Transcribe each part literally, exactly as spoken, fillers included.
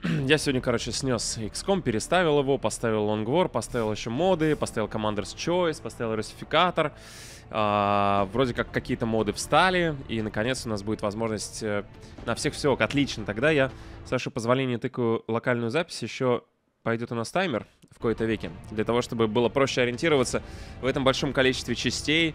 Я сегодня, короче, снес икс ком, переставил его, поставил Long War, поставил еще моды, поставил Commander's Choice, поставил русификатор. А, вроде как какие-то моды встали, и наконец у нас будет возможность э, на всех все отлично. Тогда я, с вашего позволения, тыкаю локальную запись, еще пойдет у нас таймер в кои-то веке, для того, чтобы было проще ориентироваться в этом большом количестве частей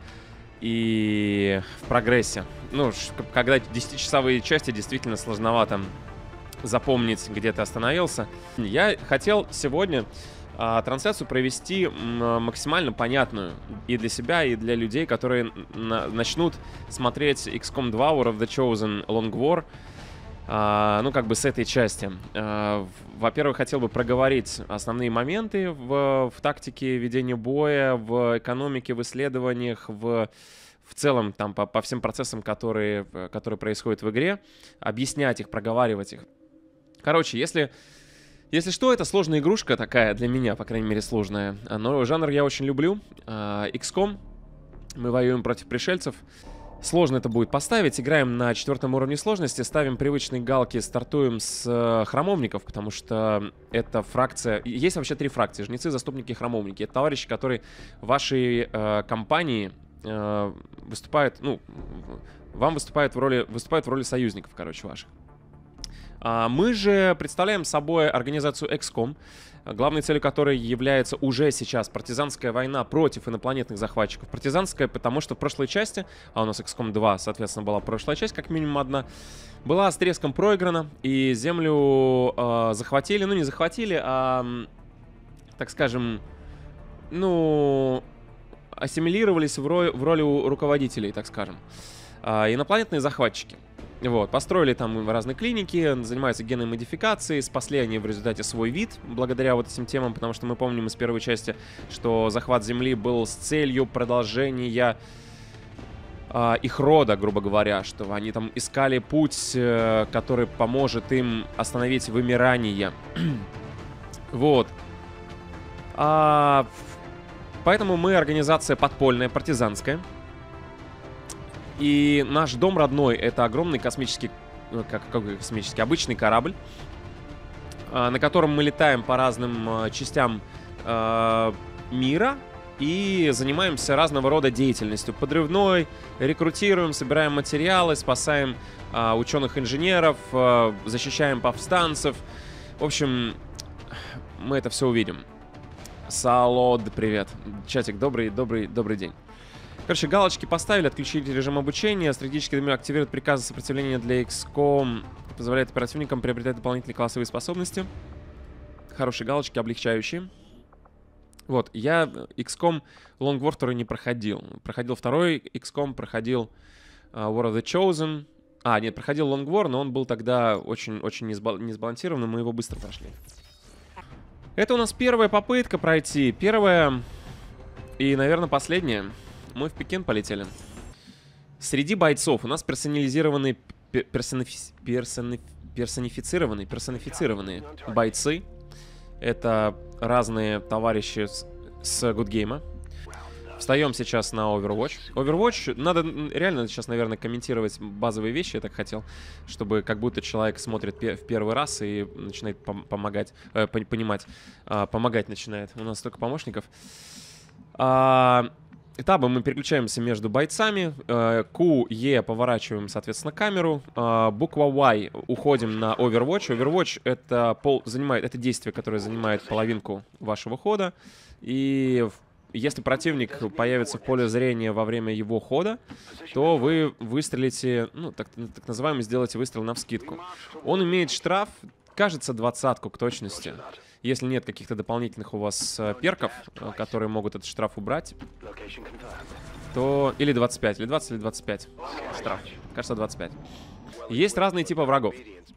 и в прогрессе. Ну, когда десятичасовые части действительно сложновато запомнить, где ты остановился. Я хотел сегодня а, трансляцию провести м, максимально понятную и для себя, и для людей, которые на начнут смотреть икс ком два War of the Chosen Long War. А, ну, как бы с этой части. А, во-первых, хотел бы проговорить основные моменты в, в тактике ведения боя, в экономике, в исследованиях, в, в целом там по, по всем процессам, которые, которые происходят в игре. Объяснять их, проговаривать их. Короче, если, если что, это сложная игрушка такая, для меня, по крайней мере, сложная. Но жанр я очень люблю. икс ком. Мы воюем против пришельцев. Сложно это будет поставить. Играем на четвертом уровне сложности. Ставим привычные галки. Стартуем с храмовников, потому что это фракция... Есть вообще три фракции. Жнецы, заступники, храмовники. Это товарищи, которые в вашей э, компании э, выступают... Ну, вам выступают в роли, выступают в роли союзников, короче, ваших. Мы же представляем собой организацию икс ком, главной целью которой является уже сейчас партизанская война против инопланетных захватчиков. Партизанская, потому что в прошлой части, а у нас икс ком два, соответственно, была прошлая часть, как минимум одна, была с треском проиграна, и землю э, захватили, ну не захватили, а, так скажем, ну, ассимилировались в роли, в роли руководителей, так скажем, э, инопланетные захватчики. Вот, построили там разные клиники, занимаются генной модификацией, спасли они в результате свой вид, благодаря вот этим темам, потому что мы помним из первой части, что захват Земли был с целью продолжения э, их рода, грубо говоря, что они там искали путь, э, который поможет им остановить вымирание. Вот. А, поэтому мы организация подпольная, партизанская. И наш дом родной — это огромный космический, как, как космический, обычный корабль, э, на котором мы летаем по разным э, частям э, мира и занимаемся разного рода деятельностью. Подрывной, рекрутируем, собираем материалы, спасаем э, ученых-инженеров, э, защищаем повстанцев. В общем, мы это все увидим. Салод, привет. Чатик, добрый, добрый, добрый день. Короче, галочки поставили, отключили режим обучения. Стратегический домик активирует приказы сопротивления для икс ком. Позволяет оперативникам приобретать дополнительные классовые способности. Хорошие галочки, облегчающие. Вот, я икс ком Long War второй не проходил. Проходил второй икс ком, проходил uh, War of the Chosen. А, нет, проходил Long War, но он был тогда очень-очень несбал несбалансированным, мы его быстро прошли. Это у нас первая попытка пройти. Первая и, наверное, последняя. Мы в Пекин полетели. Среди бойцов у нас персонализированные, персонифи, персониф, персонифицированные, персонифицированные бойцы. Это разные товарищи с, с Good Game. Встаем сейчас на Overwatch. Overwatch, надо реально сейчас, наверное, комментировать базовые вещи, я так хотел, чтобы как будто человек смотрит пе в первый раз и начинает пом помогать, э, понимать, э, помогать начинает. У нас столько помощников. А Табом мы переключаемся между бойцами. Q, E поворачиваем, соответственно, камеру. Буква Y уходим на Overwatch. Overwatch это, пол, занимает, это действие, которое занимает половинку вашего хода. И если противник появится в поле зрения во время его хода, то вы выстрелите, ну, так, так называемый, сделаете выстрел навскидку. Он имеет штраф, кажется, двадцатку к точности. Если нет каких-то дополнительных у вас э, перков, э, которые могут этот штраф убрать, то... Или двадцать пять, или двадцать, или двадцать пять. Штраф. Кажется, двадцать пять. Есть разные типы врагов.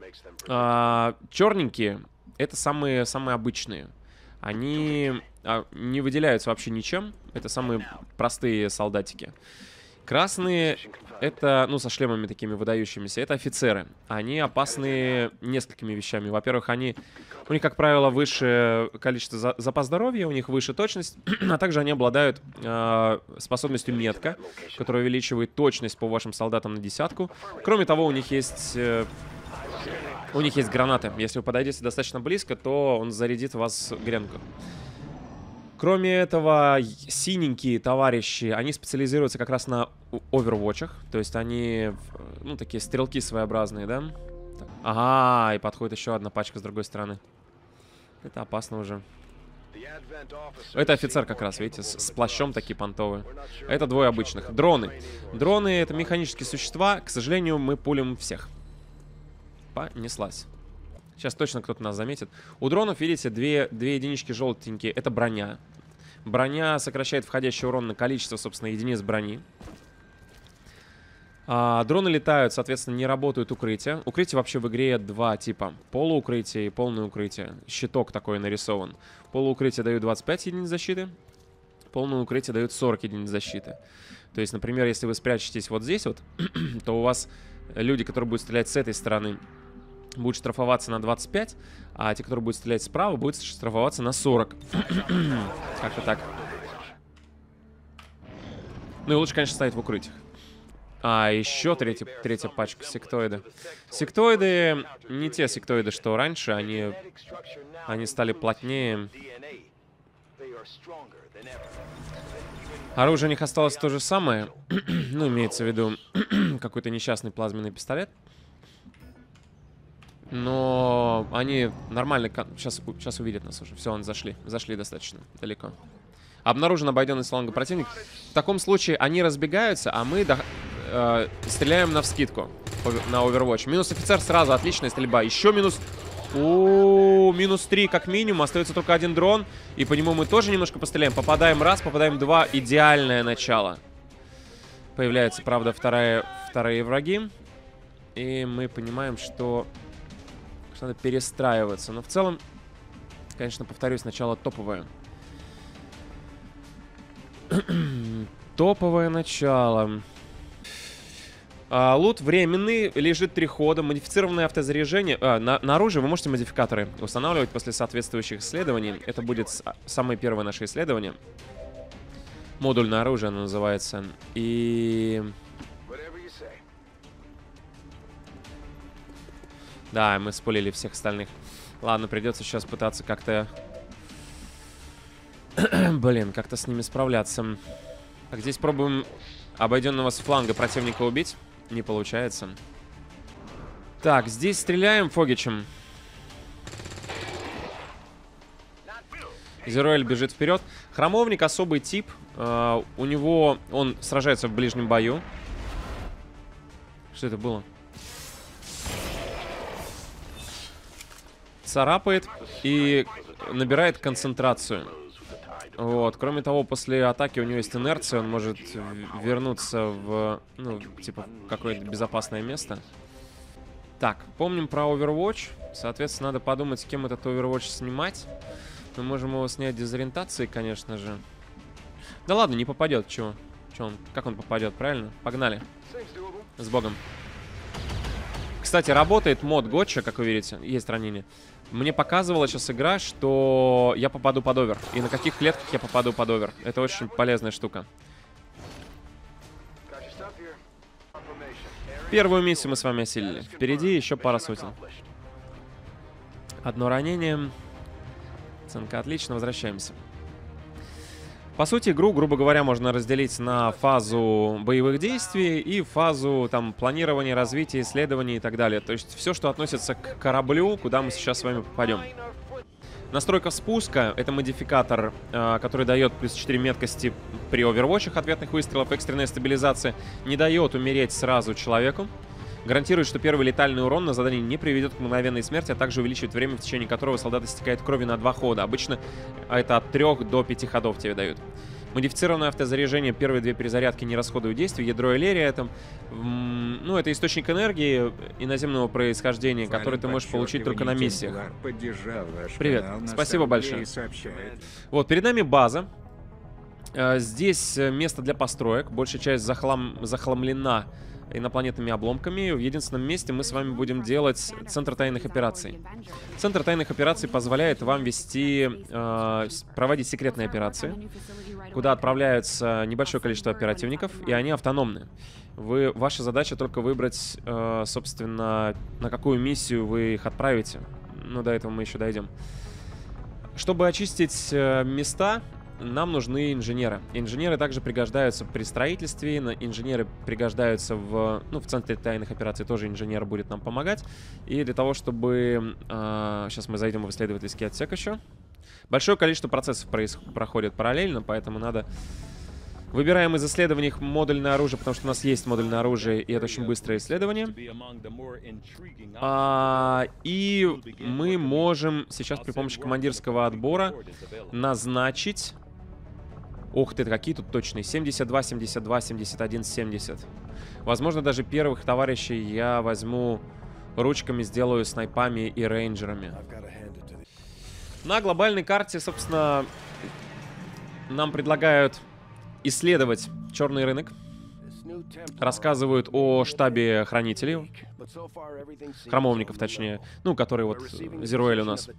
А, черненькие — это самые, самые обычные. Они а, не выделяются вообще ничем. Это самые простые солдатики. Красные — это, ну, со шлемами такими выдающимися, это офицеры. Они опасны несколькими вещами. Во-первых, они, у них, как правило, выше количество за, запас здоровья, у них выше точность, а также они обладают э, способностью метка, которая увеличивает точность по вашим солдатам на десятку. Кроме того, у них есть... Э, У них есть гранаты. Если вы подойдете достаточно близко, то он зарядит в вас гренку. Кроме этого, синенькие товарищи, они специализируются как раз на овервотчах. То есть они, ну, такие стрелки своеобразные, да? Ага, и подходит еще одна пачка с другой стороны. Это опасно уже. Это офицер как раз, видите, с, с плащом такие понтовые. Это двое обычных. Дроны. Дроны — это механические существа. К сожалению, мы пулим всех. Понеслась. Сейчас точно кто-то нас заметит. У дронов, видите, две, две единички желтенькие. Это броня. Броня сокращает входящий урон на количество, собственно, единиц брони. А, дроны летают, соответственно, не работают укрытия. Укрытие вообще в игре два типа. Полуукрытие и полное укрытие. Щиток такой нарисован. Полуукрытие дают двадцать пять единиц защиты. Полное укрытие дают сорок единиц защиты. То есть, например, если вы спрячетесь вот здесь вот, то у вас люди, которые будут стрелять с этой стороны, будут штрафоваться на двадцать пять, а те, которые будут стрелять справа, будут штрафоваться на сорок. Как-то так. Ну и лучше, конечно, ставить в укрытиях. А, еще третья, третья пачка сектоиды. Сектоиды не те сектоиды, что раньше. Они, они стали плотнее. Оружие у них осталось то же самое. Ну, имеется в виду какой-то несчастный плазменный пистолет. Но они нормально... Сейчас, сейчас увидят нас уже. Все, они зашли. Зашли достаточно далеко. Обнаружен обойденный с фланга противник. В таком случае они разбегаются, а мы до... э, стреляем навскидку на Overwatch. Минус офицер сразу. Отличная стрельба. Еще минус... О, минус три как минимум. Остается только один дрон. И по нему мы тоже немножко постреляем. Попадаем раз, попадаем два. Идеальное начало. Появляется, правда, вторая, вторые враги. И мы понимаем, что... надо перестраиваться. Но в целом, конечно, повторюсь, начало топовое. Топовое начало. А, лут временный, лежит три хода. Модифицированное автозаряжение. А, на, на оружие вы можете модификаторы устанавливать после соответствующих исследований. Это будет самое первое наше исследование. Модульное оружие оно называется. И... да, мы спулили всех остальных. Ладно, придется сейчас пытаться как-то... Блин, как-то с ними справляться. Так, здесь пробуем обойденного с фланга противника убить. Не получается. Так, здесь стреляем Фогичем. Зеруэль бежит вперед. Храмовник особый тип. Uh, у него... он сражается в ближнем бою. Что это было? Царапает и набирает концентрацию. Вот. Кроме того, после атаки у него есть инерция. Он может вернуться в, ну, типа, какое-то безопасное место. Так, помним про Overwatch. Соответственно, надо подумать, с кем этот Overwatch снимать. Мы можем его снять дезориентацией, конечно же. Да ладно, не попадет. Чего? Чего он? Как он попадет, правильно? Погнали. С Богом. Кстати, работает мод Готча, как вы видите. Есть ранение. Мне показывала сейчас игра, что я попаду под овер. И на каких клетках я попаду под овер. Это очень полезная штука. Первую миссию мы с вами осилили. Впереди еще пара сотен. Одно ранение. Оценка отлично. Возвращаемся. По сути, игру, грубо говоря, можно разделить на фазу боевых действий и фазу там планирования, развития, исследований и так далее. То есть все, что относится к кораблю, куда мы сейчас с вами попадем. Настройка спуска — это модификатор, э, который дает плюс четыре меткости при овервотчах ответных выстрелов. Экстренная стабилизация не дает умереть сразу человеку. Гарантирует, что первый летальный урон на задании не приведет к мгновенной смерти, а также увеличивает время, в течение которого солдат истекает крови на два хода. Обычно это от трёх до пяти ходов тебе дают. Модифицированное автозаряжение. Первые две перезарядки не расходуют действий. Ядро Элерия — это, ну, это источник энергии иноземного происхождения, Файль который ты можешь получить только на миссиях. Привет, спасибо большое. Вот, перед нами база. Здесь место для построек. Большая часть захлам... захламлена инопланетными обломками. В единственном месте мы с вами будем делать Центр тайных операций. Центр тайных операций позволяет вам вести, э, проводить секретные операции, куда отправляются небольшое количество оперативников, и они автономны. Вы, ваша задача только выбрать, э, собственно, на какую миссию вы их отправите. Но до этого мы еще дойдем. Чтобы очистить э, места, нам нужны инженеры. Инженеры также пригождаются при строительстве, инженеры пригождаются в, ну, в центре тайных операций, тоже инженер будет нам помогать. И для того, чтобы... Э, сейчас мы зайдем в исследовательский отсек еще. Большое количество процессов проходит параллельно, поэтому надо... Выбираем из исследований модульное оружие, потому что у нас есть модульное оружие, и это очень быстрое исследование. А, и мы можем сейчас при помощи командирского отбора назначить... Ух ты, какие тут точные. семьдесят два, семьдесят два, семьдесят один, семьдесят. Возможно, даже первых товарищей я возьму ручками, сделаю снайпами и рейнджерами. На глобальной карте, собственно, нам предлагают исследовать черный рынок. Рассказывают о штабе хранителей. Храмовников, точнее. Ну, который вот Зеруэль у нас.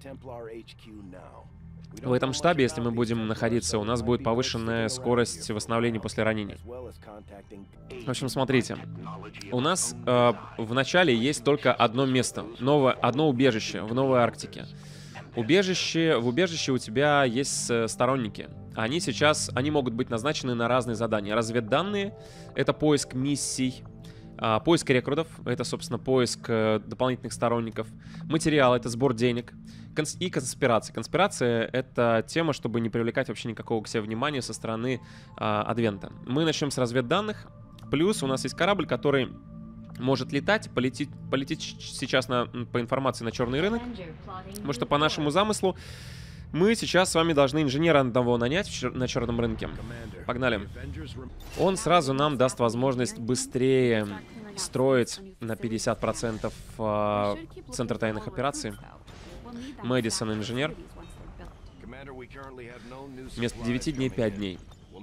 В этом штабе, если мы будем находиться, у нас будет повышенная скорость восстановления после ранения. В общем, смотрите. У нас э, в начале есть только одно место. Новое, одно убежище в Новой Арктике. Убежище, в убежище у тебя есть сторонники. Они сейчас, они могут быть назначены на разные задания. Разведданные — это поиск миссий. А, поиск рекрутов — это, собственно, поиск э, дополнительных сторонников. Материал — это сбор денег. Конс и конспирация. Конспирация — это тема, чтобы не привлекать вообще никакого к себе внимания со стороны э, Адвента. Мы начнем с разведданных. Плюс у нас есть корабль, который может летать, полететь, полететь сейчас на, по информации на черный рынок. Потому что по нашему замыслу мы сейчас с вами должны инженера одного нанять на черном рынке. Погнали. Он сразу нам даст возможность быстрее строить на пятьдесят процентов э, центр тайных операций. Мэдисон инженер. Вместо девяти дней пять дней.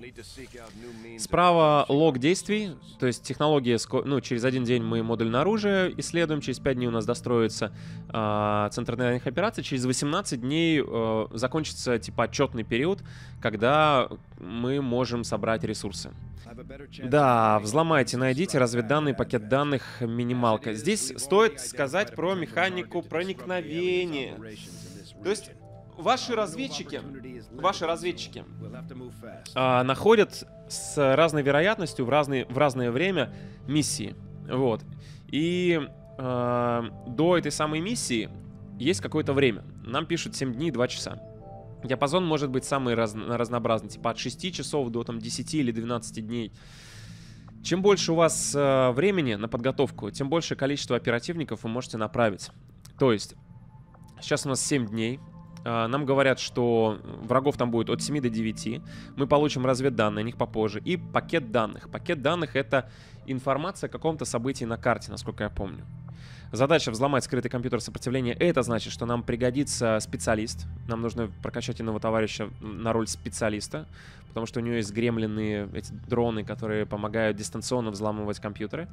Справа лог действий, то есть технология, ну, через один день мы модульное оружие исследуем, через пять дней у нас достроится э, центр тайных операций, через восемнадцать дней э, закончится типа отчетный период, когда мы можем собрать ресурсы. Да, взломайте, найдите разведданный пакет данных минималка. Здесь стоит сказать про механику проникновения. То есть Ваши разведчики, ваши разведчики а, находят с разной вероятностью в, разные, в разное время миссии. Вот. И а, до этой самой миссии есть какое-то время. Нам пишут семь дней, два часа. Диапазон может быть самый раз, разнообразный, типа от шести часов до там, десяти или двенадцати дней. Чем больше у вас а, времени на подготовку, тем большее количество оперативников вы можете направить. То есть, сейчас у нас семь дней. Нам говорят, что врагов там будет от семи до девяти. Мы получим разведданные, о них попозже. И пакет данных. Пакет данных — это информация о каком-то событии на карте, насколько я помню. Задача — взломать скрытый компьютер сопротивления. Это значит, что нам пригодится специалист. Нам нужно прокачать иного товарища на роль специалиста, потому что у него есть гремлины, эти дроны, которые помогают дистанционно взламывать компьютеры.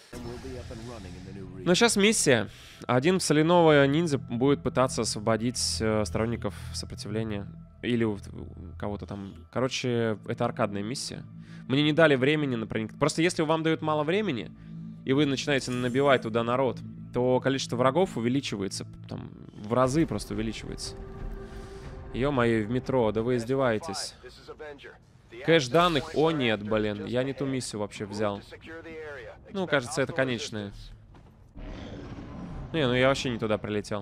Но сейчас миссия. Один соляного ниндзя будет пытаться освободить э, сторонников сопротивления. Или у, у кого-то там. Короче, это аркадная миссия. Мне не дали времени на проник. Просто если вам дают мало времени, и вы начинаете набивать туда народ, то количество врагов увеличивается. Там, в разы просто увеличивается. Ё-моё, в метро, да вы издеваетесь. Кэш данных? О нет, блин, я не ту миссию вообще взял. Ну, кажется, это конечная. Не, ну я вообще не туда прилетел.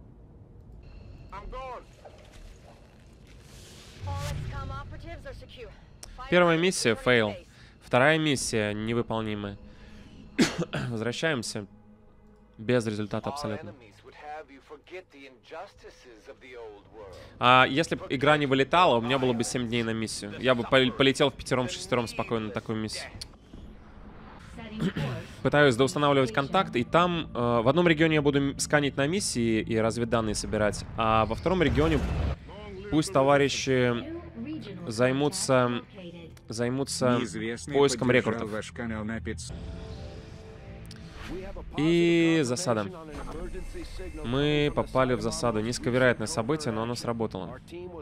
Первая миссия — фейл. Вторая миссия — невыполнимая. Возвращаемся. Без результата абсолютно. А если бы игра не вылетала, у меня было бы семь дней на миссию. Я бы полетел в пятером-шестером спокойно на такую миссию. Пытаюсь доустанавливать контакт, и там э, в одном регионе я буду сканить на миссии и разведданные собирать, а во втором регионе пусть товарищи займутся, займутся поиском рекрутов. И засада. Мы попали в засаду. Низковероятное событие, но оно сработало.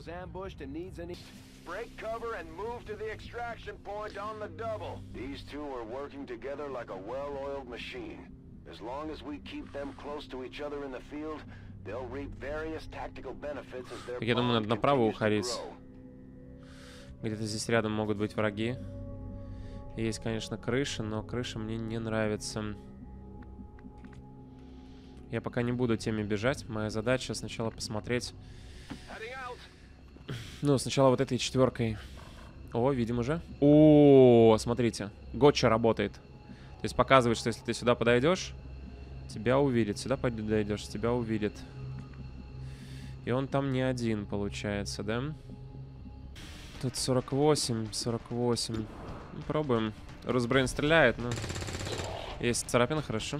Я думаю, надо направо уходить. Где-то здесь рядом могут быть враги. Есть, конечно, крыша, но крыша мне не нравится. Я пока не буду теми бежать. Моя задача сначала посмотреть. Ну, сначала вот этой четверкой. О, видим уже. О, смотрите. Готча работает. То есть показывает, что если ты сюда подойдешь, тебя увидит. Сюда подойдешь, тебя увидит. И он там не один, получается, да? Тут сорок восемь, сорок восемь. Ну, пробуем. Русбрейн стреляет, но... Есть царапина, хорошо.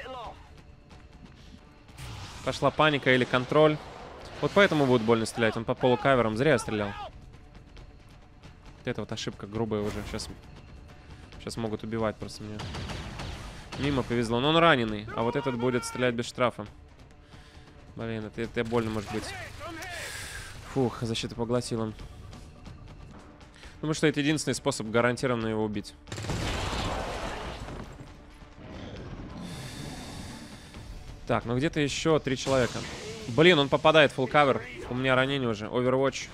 Пошла паника или контроль. Вот поэтому будет больно стрелять. Он по полукаверам. Зря я стрелял. Вот это вот ошибка грубая уже. Сейчас, сейчас могут убивать просто меня. Мимо повезло. Но он раненый. А вот этот будет стрелять без штрафа. Блин, это, это больно может быть. Фух, защита поглотила. Думаю, что это единственный способ гарантированно его убить. Так, ну где-то еще три человека. Блин, он попадает в full cover. У меня ранение уже. Overwatch.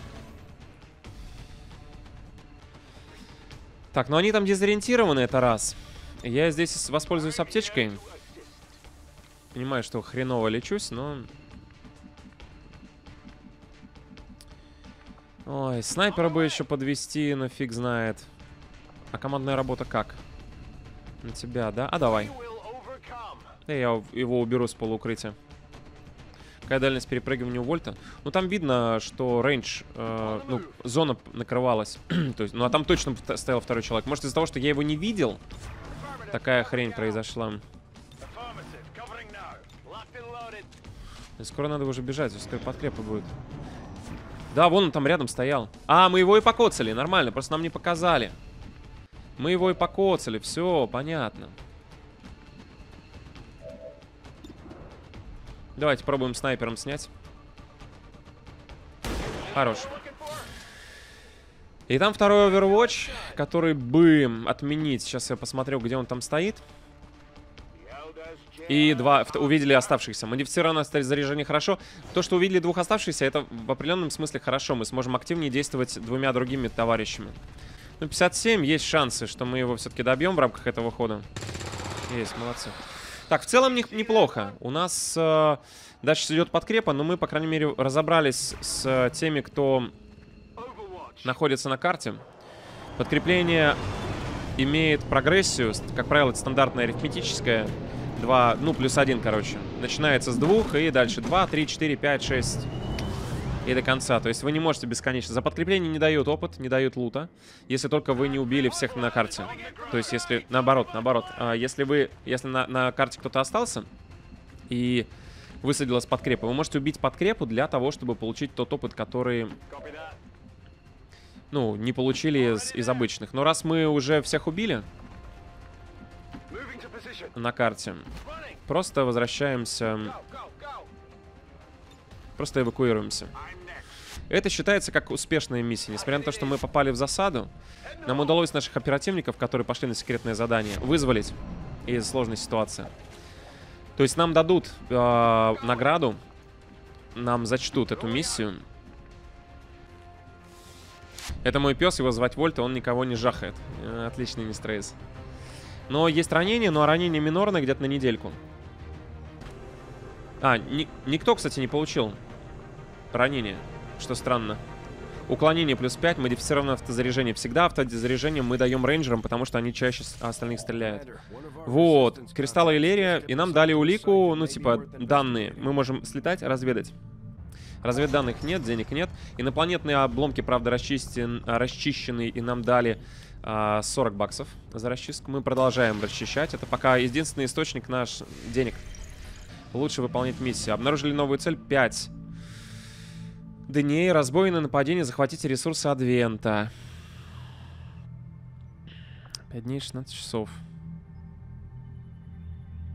Так, ну они там дезориентированы, это раз. Я здесь воспользуюсь аптечкой. Понимаю, что хреново лечусь, но... Ой, снайпера бы еще подвести, но фиг знает. А командная работа как? На тебя, да? А давай. Да я его уберу с полуукрытия. Какая дальность перепрыгивания у Вольта? Ну, там видно, что рейндж, э, ну, зона накрывалась. То есть, ну, а там точно стоял второй человек. Может, из-за того, что я его не видел, такая хрень произошла. И скоро надо уже бежать, скоро подкрепы будет. Да, вон он там рядом стоял. А, мы его и покоцали, нормально, просто нам не показали. Мы его и покоцали, все, понятно. Давайте пробуем снайпером снять. Хорош. И там второй Overwatch, который бы отменить. Сейчас я посмотрю, где он там стоит. И два, увидели оставшихся. Модифицированное заряжение хорошо. То, что увидели двух оставшихся, это в определенном смысле хорошо. Мы сможем активнее действовать двумя другими товарищами. Ну, пятьдесят семь, есть шансы, что мы его все-таки добьем в рамках этого хода. Есть, молодцы. Так, в целом не, неплохо. У нас э, дальше идет подкрепа, но мы, по крайней мере, разобрались с э, теми, кто находится на карте. Подкрепление имеет прогрессию. Как правило, это стандартная арифметическая. два, ну, плюс один, короче. Начинается с двух и дальше два, три, четыре, пять, шесть. И до конца. То есть вы не можете бесконечно. За подкрепление не дают опыт, не дают лута. Если только вы не убили всех на карте. То есть если... Наоборот, наоборот. А если вы... Если на, на карте кто-то остался и высадилась подкрепа, вы можете убить подкрепу для того, чтобы получить тот опыт, который... Ну, не получили из, из обычных. Но раз мы уже всех убили на карте, просто возвращаемся... Просто эвакуируемся. Это считается как успешная миссия. Несмотря на то, что мы попали в засаду, нам удалось наших оперативников, которые пошли на секретное задание, вызволить из сложной ситуации. То есть нам дадут э, награду, нам зачтут эту миссию. Это мой пес, его звать Вольт, он никого не жахает. Э, отличный мистер Эйс. Но есть ранение, но ранение минорное где-то на недельку. А, ни, никто, кстати, не получил ранение, что странно. Уклонение плюс пять, модифицированное автозаряжение. Всегда автозаряжение мы даем рейнджерам, потому что они чаще остальных стреляют. Вот, кристаллы Иллерия, и нам дали улику, ну, типа, данные. Мы можем слетать, разведать. Разведданных нет, денег нет. Инопланетные обломки, правда, расчистен, расчищены, и нам дали а, сорок баксов за расчистку. Мы продолжаем расчищать. Это пока единственный источник наш денег. Лучше выполнять миссию. Обнаружили новую цель. пять. Дней. Разбойное нападение. Захватите ресурсы Адвента. пять дней, шестнадцать часов.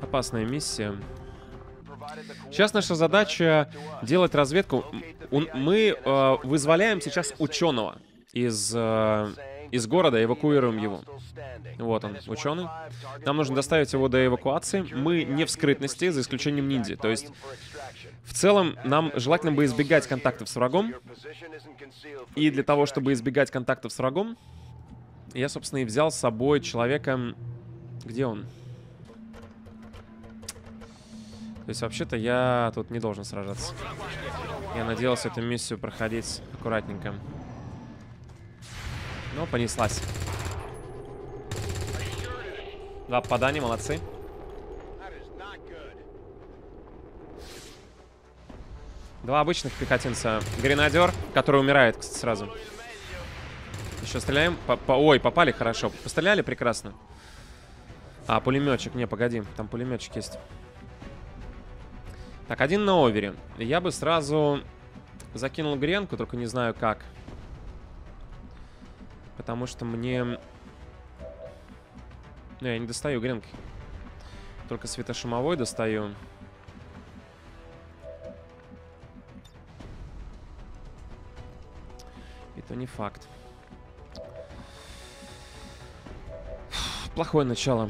Опасная миссия. Сейчас наша задача делать разведку. Мы э, вызволяем сейчас ученого из, э, из города, эвакуируем его. Вот он, ученый. Нам нужно доставить его до эвакуации. Мы не в скрытности, за исключением ниндзя. То есть, в целом, нам желательно бы избегать контактов с врагом. И для того, чтобы избегать контактов с врагом, я, собственно, и взял с собой человека... Где он? То есть, вообще-то, я тут не должен сражаться. Я надеялся эту миссию проходить аккуратненько. Но понеслась. Два попадания, молодцы. Два обычных пехотинца. Гренадер, который умирает, кстати, сразу. Еще стреляем. По -по Ой, попали хорошо. Постреляли прекрасно. А, пулеметчик. Не, погоди. Там пулеметчик есть. Так, один на овере. Я бы сразу закинул гренку, только не знаю как. Потому что мне... Ну, я не достаю гренки. Только светошумовой достаю. Это не факт. Плохое начало.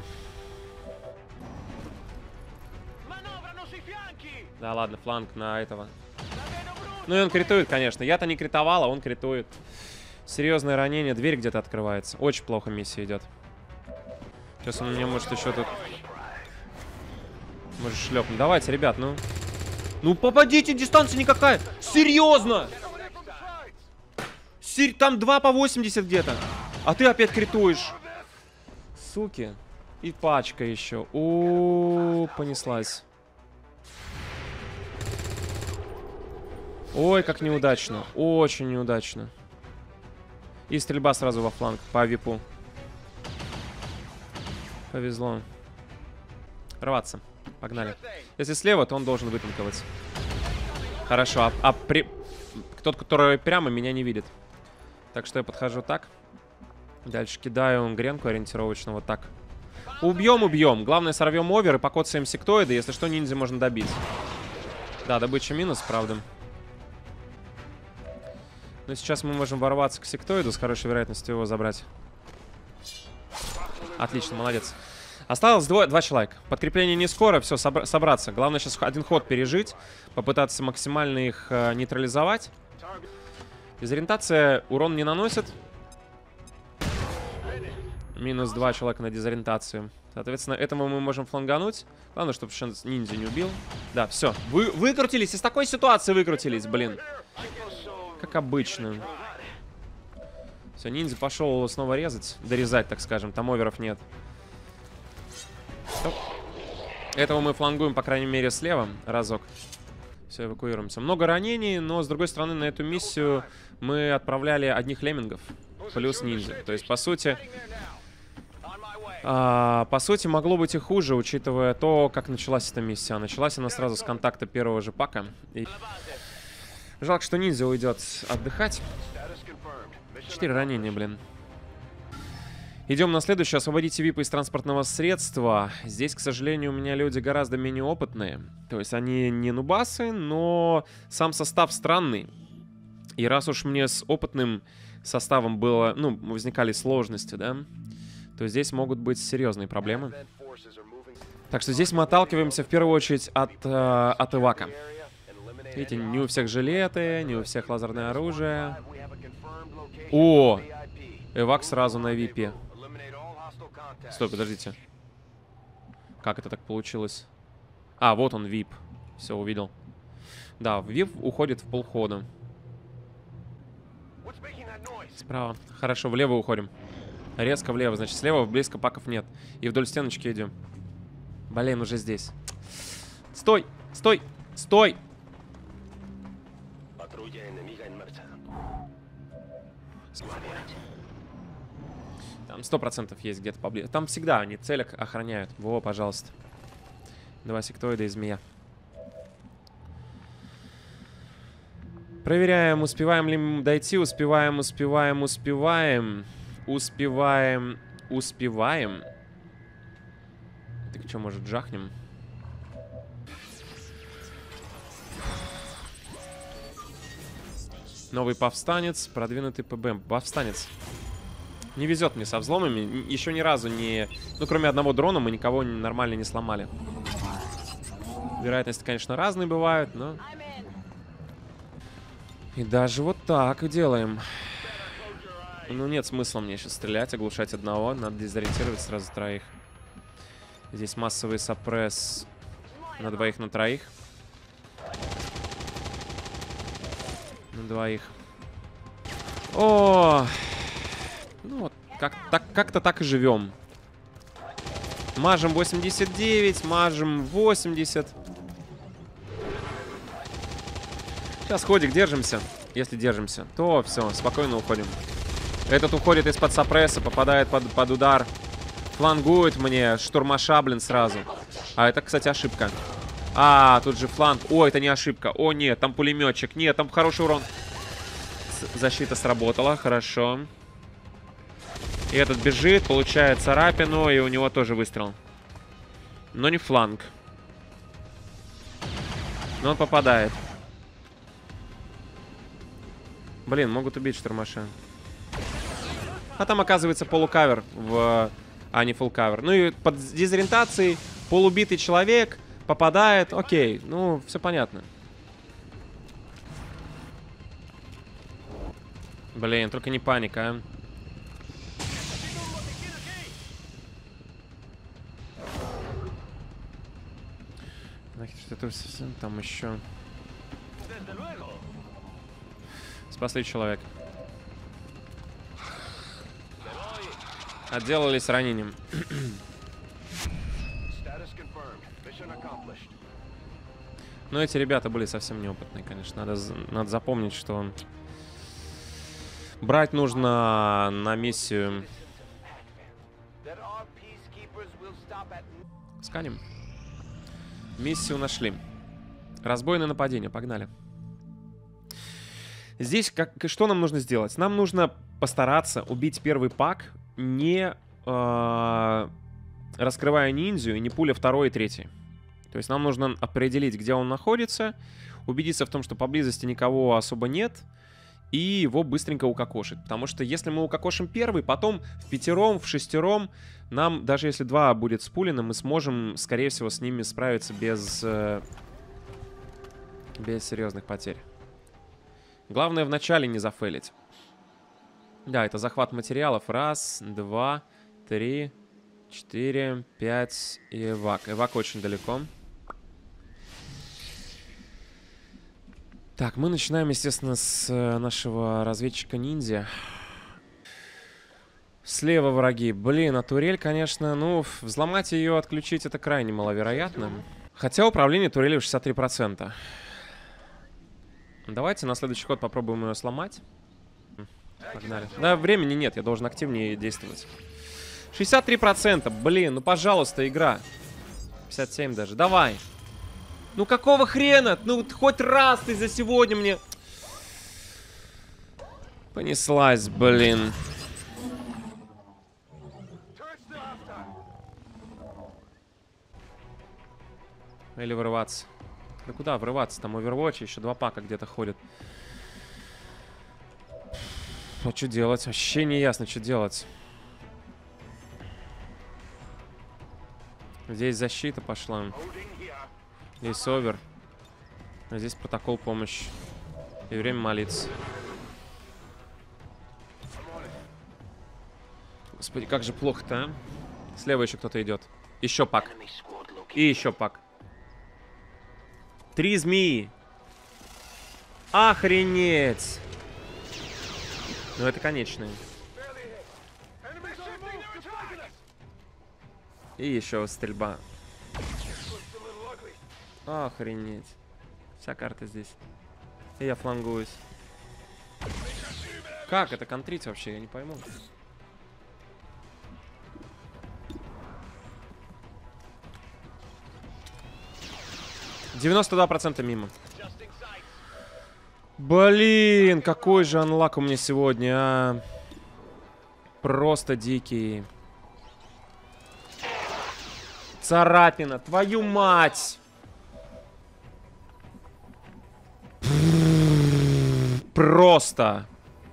Да ладно, фланг на этого. Ну и он критует, конечно. Я-то не критовал, а он критует. Серьезное ранение. Дверь где-то открывается. Очень плохо миссия идет. Сейчас он мне может еще тут... Может шлепнуть. Давайте, ребят, ну... Ну попадите, дистанция никакая. Серьезно? Сер... Там два по восемьдесят где-то. А ты опять критуешь. Суки. И пачка еще. О, понеслась. Ой, как неудачно. Очень неудачно. И стрельба сразу во фланг. По випу. Повезло. Рваться. Погнали. Если слева, то он должен вытанковать. Хорошо. А, а при... тот, который прямо, меня не видит. Так что я подхожу так. Дальше кидаю гренку ориентировочно вот так. Убьем, убьем. Главное, сорвем овер и покоцаем сектоиды. Если что, ниндзя можно добить. Да, добыча минус, правда. Но сейчас мы можем ворваться к сектоиду с хорошей вероятностью его забрать. Отлично, молодец. Осталось два, два человека. Подкрепление не скоро, все, собра собраться. Главное сейчас один ход пережить, попытаться максимально их э, нейтрализовать. Дезориентация урон не наносит. Минус два человека на дезориентацию. Соответственно, этому мы можем флангануть. Главное, чтобы ниндзя не убил. Да, все. Вы выкрутились. Из такой ситуации выкрутились, блин. Как обычно. Все, ниндзя пошел снова резать. Дорезать, так скажем. Там оверов нет. Стоп. Этого мы флангуем, по крайней мере, слева. Разок. Все, эвакуируемся. Много ранений, но, с другой стороны, на эту миссию мы отправляли одних леммингов. Плюс ниндзя. То есть, по сути... А, по сути, могло быть и хуже, учитывая то, как началась эта миссия. Началась она сразу с контакта первого же пака. И... Жалко, что ниндзя уйдет отдыхать. Четыре ранения, блин. Идем на следующее. Освободите випа из транспортного средства. Здесь, к сожалению, у меня люди гораздо менее опытные. То есть они не нубасы, но сам состав странный. И раз уж мне с опытным составом было, ну, возникали сложности, да, то здесь могут быть серьезные проблемы. Так что здесь мы отталкиваемся в первую очередь от, э, от эвака. Видите, не у всех жилеты, не у всех лазерное оружие. О! Эвак сразу на випе. Стой, подождите. Как это так получилось? А, вот он, вип. Все, увидел. Да, вип уходит в полхода. Справа. Хорошо, влево уходим. Резко влево, значит, слева близко паков нет. И вдоль стеночки идем. Блин, уже здесь. Стой! Стой! Стой! Там сто процентов есть где-то поблизости. Там всегда они целик охраняют. Во, пожалуйста. Два сектоида и змея. Проверяем, успеваем ли мы дойти. Успеваем, успеваем, успеваем. Успеваем, успеваем. Так что, может, жахнем? Новый повстанец, продвинутый ПБ. Повстанец. Не везет мне со взломами. Еще ни разу не... Ну, кроме одного дрона, мы никого нормально не сломали. Вероятности, конечно, разные бывают, но... И даже вот так делаем. Ну, нет смысла мне сейчас стрелять, оглушать одного. Надо дезориентировать сразу троих. Здесь массовый сапресс на двоих, на троих. На двоих. О! Ну вот, как, так, как-то так и живем. Мажем восемьдесят девять, мажем восемьдесят. Сейчас ходик, держимся. Если держимся, то все, спокойно уходим. Этот уходит из-под сапресса, попадает под, под удар. Флангует мне штурмаша, блин, сразу. А это, кстати, ошибка. А, тут же фланг. О, это не ошибка. О, нет, там пулеметчик. Нет, там хороший урон. С защита сработала, хорошо. И этот бежит, получает царапину, и у него тоже выстрел. Но не фланг. Но он попадает. Блин, могут убить штурмаша. А там, оказывается, полукавер, в... а не фулкавер. Ну и под дезориентацией полубитый человек попадает. Окей, ну, все понятно. Блин, только не паника, а. Что-то там еще. Спасли человек. Отделались ранением. Но эти ребята были совсем неопытные, конечно. Надо, надо запомнить, что брать нужно на миссию. Сканем. Миссию нашли. Разбойное нападение. Погнали. Здесь как, что нам нужно сделать? Нам нужно постараться убить первый пак, не э, раскрывая ниндзю и не пуля второй и третий. То есть нам нужно определить, где он находится, убедиться в том, что поблизости никого особо нет, и его быстренько укокошить. Потому что если мы укокошим первый, потом в пятером, в шестером, нам, даже если два будет спулено, мы сможем, скорее всего, с ними справиться без, э, без серьезных потерь. Главное вначале не зафейлить. Да, это захват материалов. Раз, два, три, четыре, пять и эвак. Эвак очень далеко. Так, мы начинаем, естественно, с нашего разведчика-ниндзя. Слева враги. Блин, а турель, конечно, ну, взломать ее, отключить, это крайне маловероятно. Хотя управление турелью шестьдесят три процента. Давайте на следующий ход попробуем ее сломать. Погнали. Да, времени нет, я должен активнее действовать. шестьдесят три процента, блин, ну пожалуйста, игра. пятьдесят семь даже, давай. Ну какого хрена? Ну хоть раз ты за сегодня мне... Понеслась, блин. Или врываться. Да куда врываться? Там Overwatch, еще два пака где-то ходят. А что делать? Вообще не ясно, что делать. Здесь защита пошла. Здесь овер. А здесь протокол помощи. И время молиться. Господи, как же плохо-то, а? Слева еще кто-то идет. Еще пак. И еще пак. Три змеи. Охренеть. Ну, это конечные. И еще стрельба. Охренеть. Вся карта здесь. И я флангуюсь. Как это контрить вообще? Я не пойму. девяносто два процента мимо. Блин, какой же анлак у меня сегодня, а. Просто дикий. Царапина, твою мать! просто.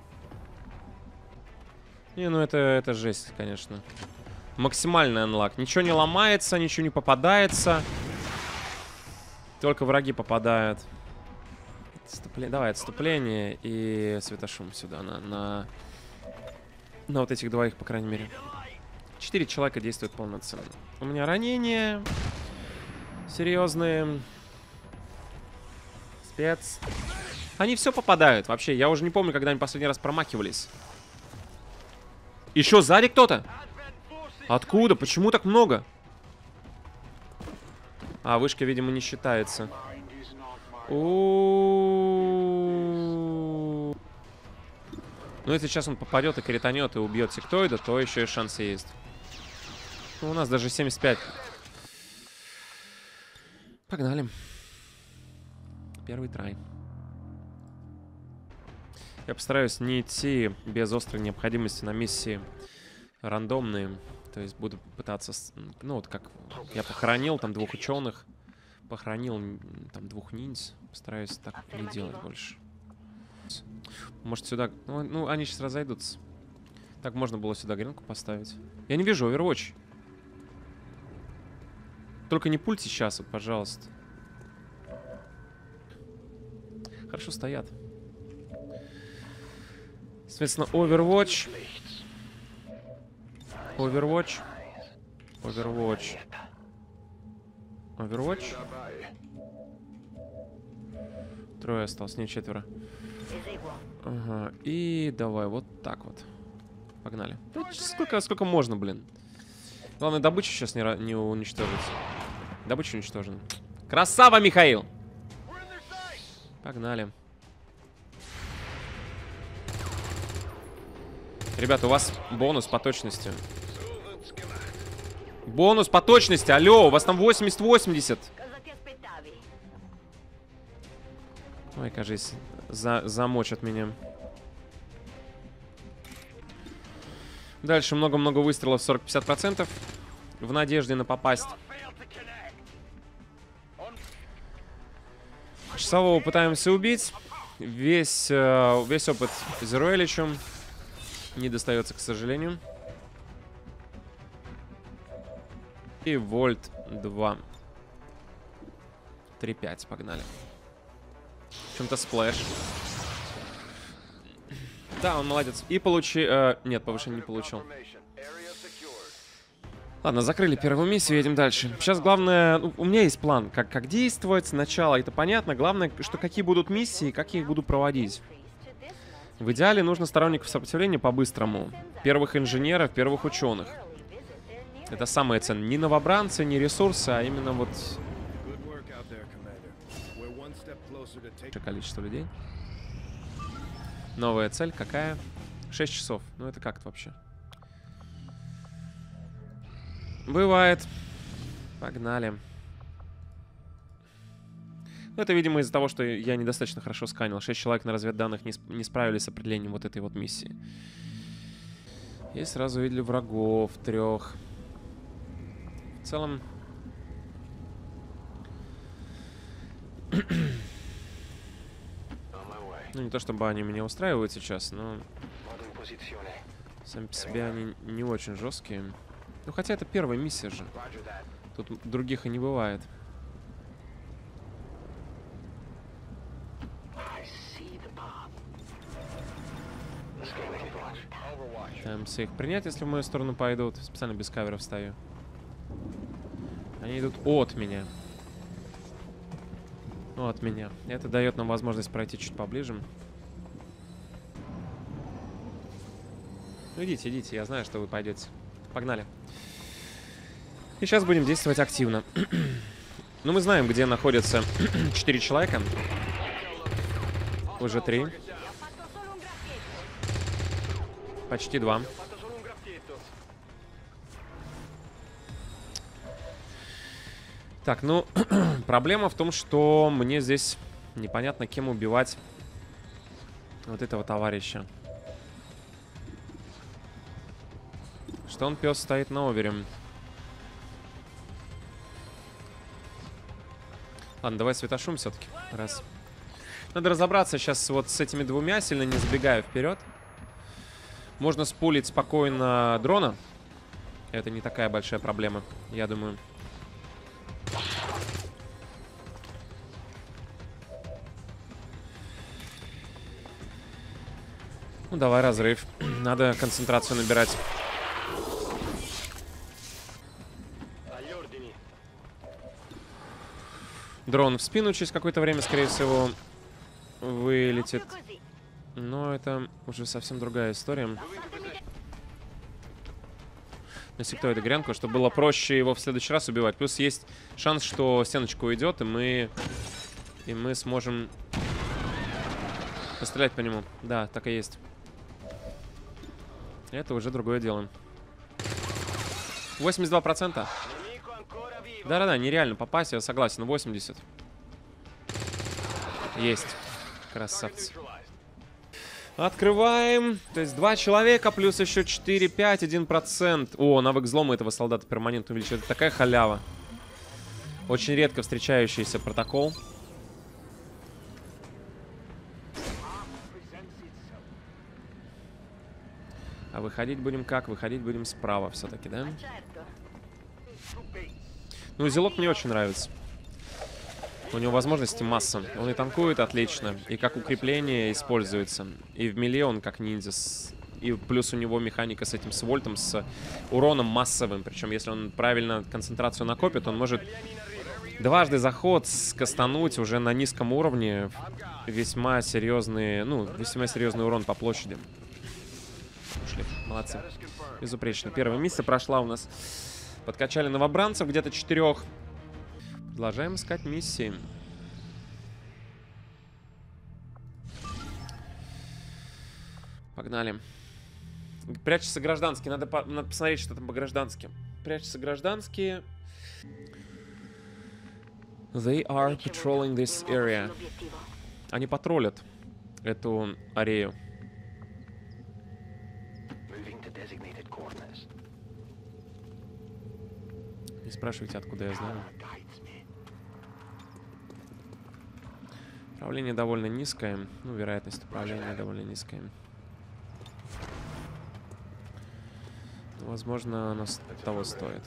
Не, ну это, это жесть, конечно. Максимальный анлак. Ничего не ломается, ничего не попадается. Только враги попадают. Отступление. Давай, отступление и светошум сюда. На, на, на вот этих двоих, по крайней мере. Четыре человека действуют полноценно. У меня ранения. Серьезные. Спец. Они все попадают вообще. Я уже не помню, когда они последний раз промахивались. Еще сзади кто-то? Откуда? Почему так много? А, вышка, видимо, не считается. У-у-у-у. Ну, если сейчас он попадет и кританет и убьет сектоида, то еще и шансы есть. Ну, у нас даже семьдесят пять. Погнали. Первый трай. Я постараюсь не идти без острой необходимости на миссии рандомные. То есть буду пытаться... Ну, вот как я похоронил там двух ученых. Похоронил там двух ниндзя. Постараюсь так не делать больше. Может, сюда... Ну, ну, они сейчас разойдутся. Так можно было сюда гренку поставить. Я не вижу Overwatch. Только не пульте сейчас, вот, пожалуйста. Хорошо стоят. Соответственно, Overwatch. Overwatch. Overwatch. Overwatch. Трое осталось, не четверо. Ага. И давай вот так вот. Погнали. Сколько, сколько можно, блин. Главное, добычу сейчас не, не уничтожить. Добычу уничтожена. Красава, Михаил! Погнали. Ребята, у вас бонус по точности. Бонус по точности, алло, у вас там восемьдесят восемьдесят. Ой, кажись, за замочат меня. Дальше много-много выстрелов, сорок-пятьдесят процентов. В надежде на попасть. Часового пытаемся убить. Весь, э, весь опыт Зеруэличем не достается, к сожалению. И вольт два. три пять, погнали. В чем-то сплэш. Да, он молодец. И получи... Э, нет, повышение не получил. Ладно, закрыли первую миссию, едем дальше. Сейчас главное... Ну, у меня есть план, как, как действовать. Сначала это понятно. Главное, что какие будут миссии, как я их буду проводить. В идеале нужно сторонников сопротивления по-быстрому. Первых инженеров, первых ученых. Это самое ценное. Не новобранцы, не ресурсы, а именно вот... Количество людей. Новая цель какая? шесть часов. Ну это как-то вообще. Бывает. Погнали. Ну это, видимо, из-за того, что я недостаточно хорошо сканил. шесть человек на разведданных не, сп не справились с определением вот этой вот миссии. И сразу увидели врагов трех. В целом... Ну, не то чтобы они меня устраивают сейчас, но... Сами по себе они не очень жесткие. Ну, хотя это первая миссия же. Тут других и не бывает. Пытаемся их принять, если в мою сторону пойдут. Специально без каверов стою. Они идут от меня. Ну, от меня. Это дает нам возможность пройти чуть поближе. Ну, идите, идите. Я знаю, что вы пойдете. Погнали. И сейчас будем действовать активно. Ну, мы знаем, где находятся четыре человека. Уже три. Почти два. Так, ну, проблема в том, что мне здесь непонятно, кем убивать вот этого товарища. Что он, пес, стоит на овере. Ладно, давай светошум все-таки. Раз. Надо разобраться сейчас вот с этими двумя, сильно не забегая вперед. Можно спулить спокойно дрона. Это не такая большая проблема, я думаю. Ну, давай разрыв. Надо концентрацию набирать. Дрон в спину через какое-то время, скорее всего, вылетит. Но это уже совсем другая история. Насектоид грянку, чтобы было проще его в следующий раз убивать. Плюс есть шанс, что стеночка уйдет, и мы... И мы сможем пострелять по нему. Да, так и есть. Это уже другое дело. восемьдесят два процента. Да-да-да, нереально попасть, я согласен. восемьдесят. Есть. Красавцы. Открываем. То есть два человека плюс еще четыре, пять, один процент. О, навык взлома этого солдата перманентно увеличивает. Это такая халява. Очень редко встречающийся протокол. А выходить будем как? Выходить будем справа все-таки, да? Ну, узелок мне очень нравится. У него возможности масса. Он и танкует отлично, и как укрепление используется. И в миле он как ниндзя. И плюс у него механика с этим, с вольтом, с уроном массовым. Причем, если он правильно концентрацию накопит, он может дважды заход скастануть уже на низком уровне весьма серьезный, ну, весьма серьезный урон по площади. Ушли. Молодцы. Безупречно. Первая миссия прошла у нас. Подкачали новобранцев, где-то четырех. Продолжаем искать миссии. Погнали. Прячется гражданский. Надо, по надо посмотреть, что там по гражданским. Прячется гражданские. They are patrolling this area. Они патрулят эту арею. Не спрашивайте, откуда я знаю. Управление довольно низкое. Ну, вероятность управления довольно низкая. Возможно, оно того стоит.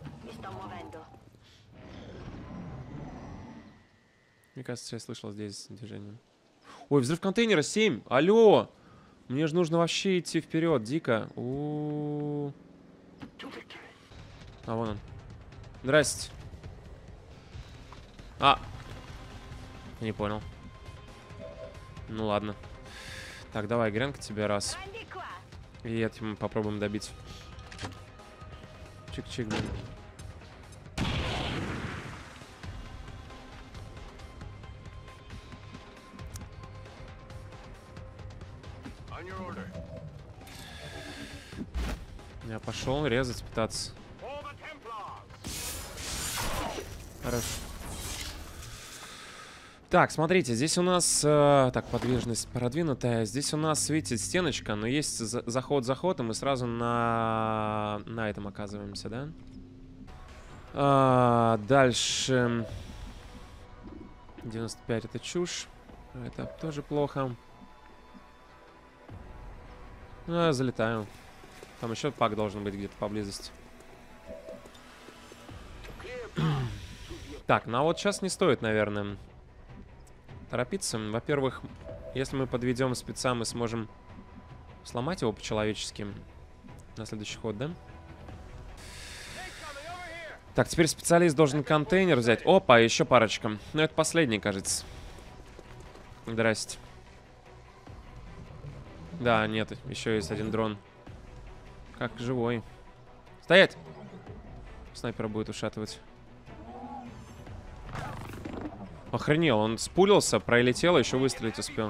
Мне кажется, я слышал здесь движение. Ой, взрыв контейнера семь. Алло! Мне же нужно вообще идти вперед, дико. У -у -у. А, вон он. Здрасте. А. Не понял. Ну ладно. Так, давай, грянка тебе раз. И этим попробуем добить. Чик-чик, блин. Я пошел резать, пытаться. Хорошо. Так, смотрите, здесь у нас... Э, так, подвижность продвинутая. Здесь у нас, видите, стеночка, но есть заход-заход, и мы сразу на... на этом оказываемся, да? А, дальше... девяносто пять это чушь. Это тоже плохо. Ну, я залетаю. Там еще пак должен быть где-то поблизости. Так, ну а вот сейчас не стоит, наверное, торопиться. Во-первых, если мы подведем спеца, мы сможем сломать его по-человечески на следующий ход, да? Так, теперь специалист должен контейнер взять. Опа, еще парочка. Ну, это последний, кажется. Здрасте. Да, нет, еще есть один дрон. Как живой. Стоять! Снайпера будет ушатывать. Охренел, он спулился, пролетел, еще выстрелить успел.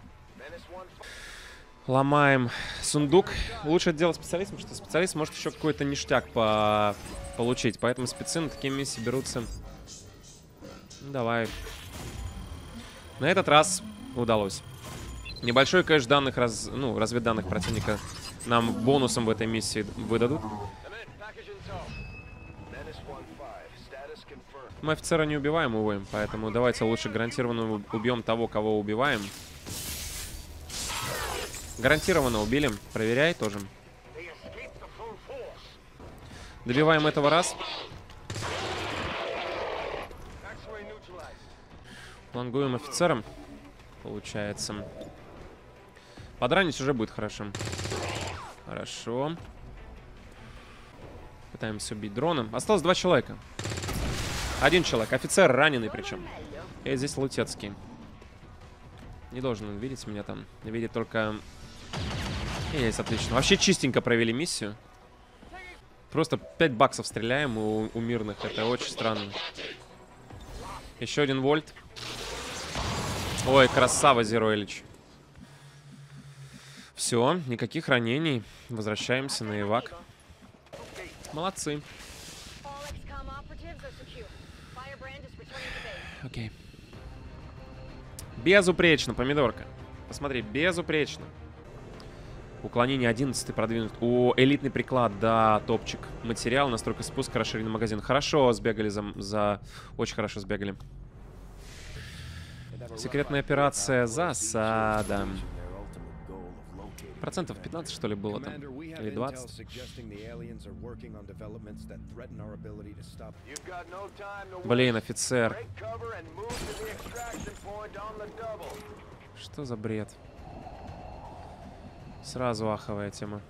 Ломаем сундук. Лучше это делать специалистом, потому что специалист может еще какой-то ништяк по получить. Поэтому спецы на такие миссии берутся. Ну, давай. На этот раз удалось. Небольшой кэш данных, раз, ну, разведданных противника нам бонусом в этой миссии выдадут. Мы офицера не убиваем, увы, поэтому давайте лучше гарантированно убьем того, кого убиваем. Гарантированно убили. Проверяй тоже. Добиваем этого раз. Флангуем офицером. Получается. Подранить уже будет хорошо. Хорошо. Пытаемся убить дроном. Осталось два человека. Один человек. Офицер раненый причем. И здесь Лутецкий. Не должен он видеть меня там. Видит только... Есть, отлично. Вообще чистенько провели миссию. Просто пять баксов стреляем у, у мирных. Это очень странно. Еще один вольт. Ой, красава, Зеройлич. Все, никаких ранений. Возвращаемся на эвак. Молодцы. Окей. Безупречно, помидорка. Посмотри, безупречно. Уклонение одиннадцать продвинут. О, элитный приклад, да, топчик. Материал, настройка спуска, расширенный магазин. Хорошо сбегали за... за... Очень хорошо сбегали. Секретная операция «Засада». Процентов пятнадцать, что ли, было там? Или двадцать? Блин, офицер. Что за бред? Сразу аховая тема.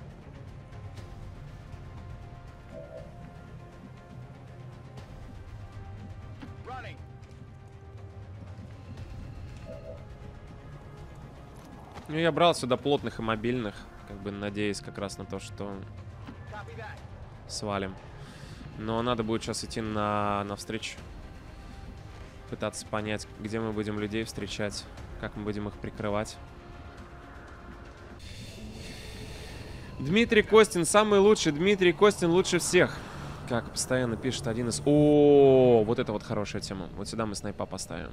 Ну, я брал сюда плотных и мобильных, как бы надеясь как раз на то, что свалим. Но надо будет сейчас идти на, на встречу. Пытаться понять, где мы будем людей встречать, как мы будем их прикрывать. Дмитрий Костин самый лучший. Дмитрий Костин лучше всех. Как постоянно пишет один из... О, вот это вот хорошая тема. Вот сюда мы снайпа поставим.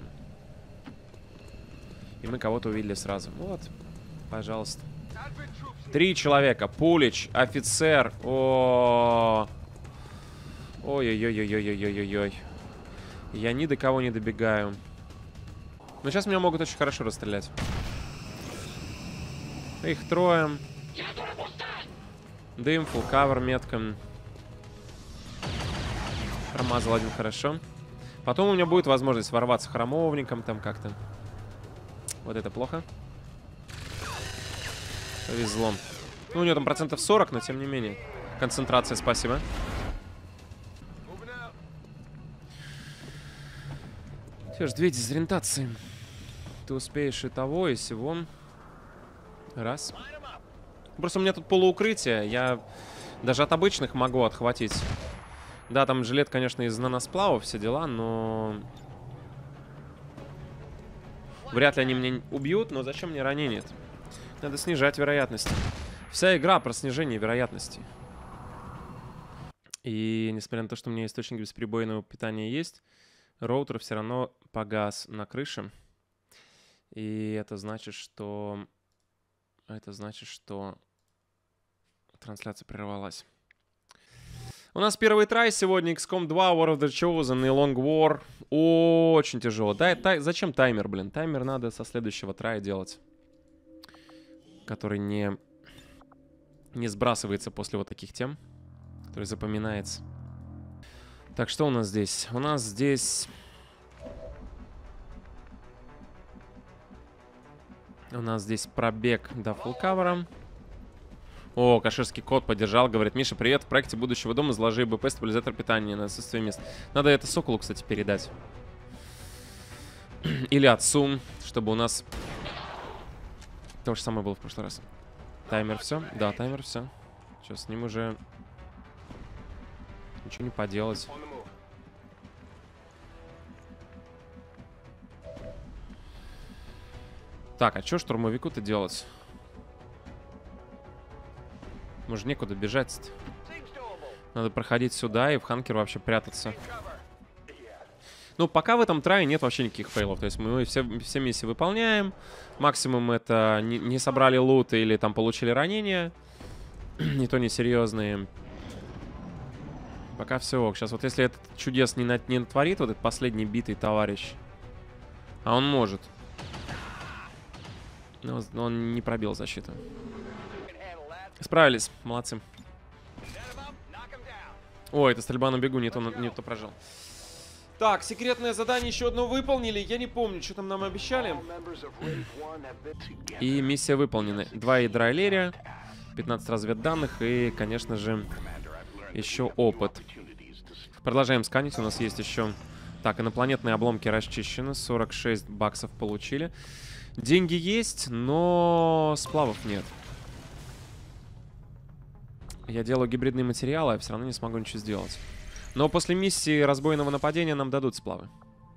И мы кого-то увидели сразу. Вот, пожалуйста. Три человека. Пулич, офицер. О, ой-ой-ой-ой-ой-ой-ой-ой. Я ни до кого не добегаю. Но сейчас меня могут очень хорошо расстрелять. Их трое. Дым, фулл кавер, метка. Промазал один хорошо. Потом у меня будет возможность ворваться храмовником там как-то. Вот это плохо. Повезло. Ну, у него там процентов сорок, но тем не менее. Концентрация, спасибо. Все ж, две дезориентации. Ты успеешь и того, и сего. Раз. Просто у меня тут полуукрытие. Я даже от обычных могу отхватить. Да, там жилет, конечно, из наносплава, все дела, но... Вряд ли они меня убьют, но зачем мне ранение? Надо снижать вероятности. Вся игра про снижение вероятности. И несмотря на то, что у меня источник бесперебойного питания есть, роутер все равно погас на крыше. И это значит, что... Это значит, что трансляция прервалась. У нас первый трай сегодня. икс ком два, War of the Chosen и Long War. Очень тяжело. Дай, тай, зачем таймер, блин? Таймер надо со следующего трая делать. Который не, не сбрасывается после вот таких тем. Который запоминается. Так, что у нас здесь? У нас здесь... У нас здесь пробег до фулкавера. О, Каширский кот поддержал. Говорит: Миша, привет. В проекте будущего дома заложи БП, стабилизатор питания на отсутствие мест. Надо это Соколу, кстати, передать. Или отцу, чтобы у нас... То же самое было в прошлый раз. Таймер все? Да, таймер все. Сейчас с ним уже... Ничего не поделать. Так, а что штурмовику-то делать? Может, некуда бежать-то. Надо проходить сюда и в ханкер вообще прятаться. Ну, пока в этом трае нет вообще никаких фейлов. То есть мы все, все миссии выполняем. Максимум это не, не собрали лут или там получили ранения. Не то не серьезные. Пока все ок. Сейчас вот если этот чудес не, на... не натворит, вот этот последний битый товарищ. А он может. Но он не пробил защиту. Справились. Молодцы. Ой, это стрельба на бегу, не то, не то прожал. Так, секретное задание еще одно выполнили. Я не помню, что там нам обещали. И миссия выполнена. Два ядра Элерия, пятнадцать разведданных и, конечно же, еще опыт. Продолжаем сканить. У нас есть еще... Так, инопланетные обломки расчищены. сорок шесть баксов получили. Деньги есть, но сплавов нет. Я делаю гибридные материалы, а все равно не смогу ничего сделать. Но после миссии разбойного нападения нам дадут сплавы.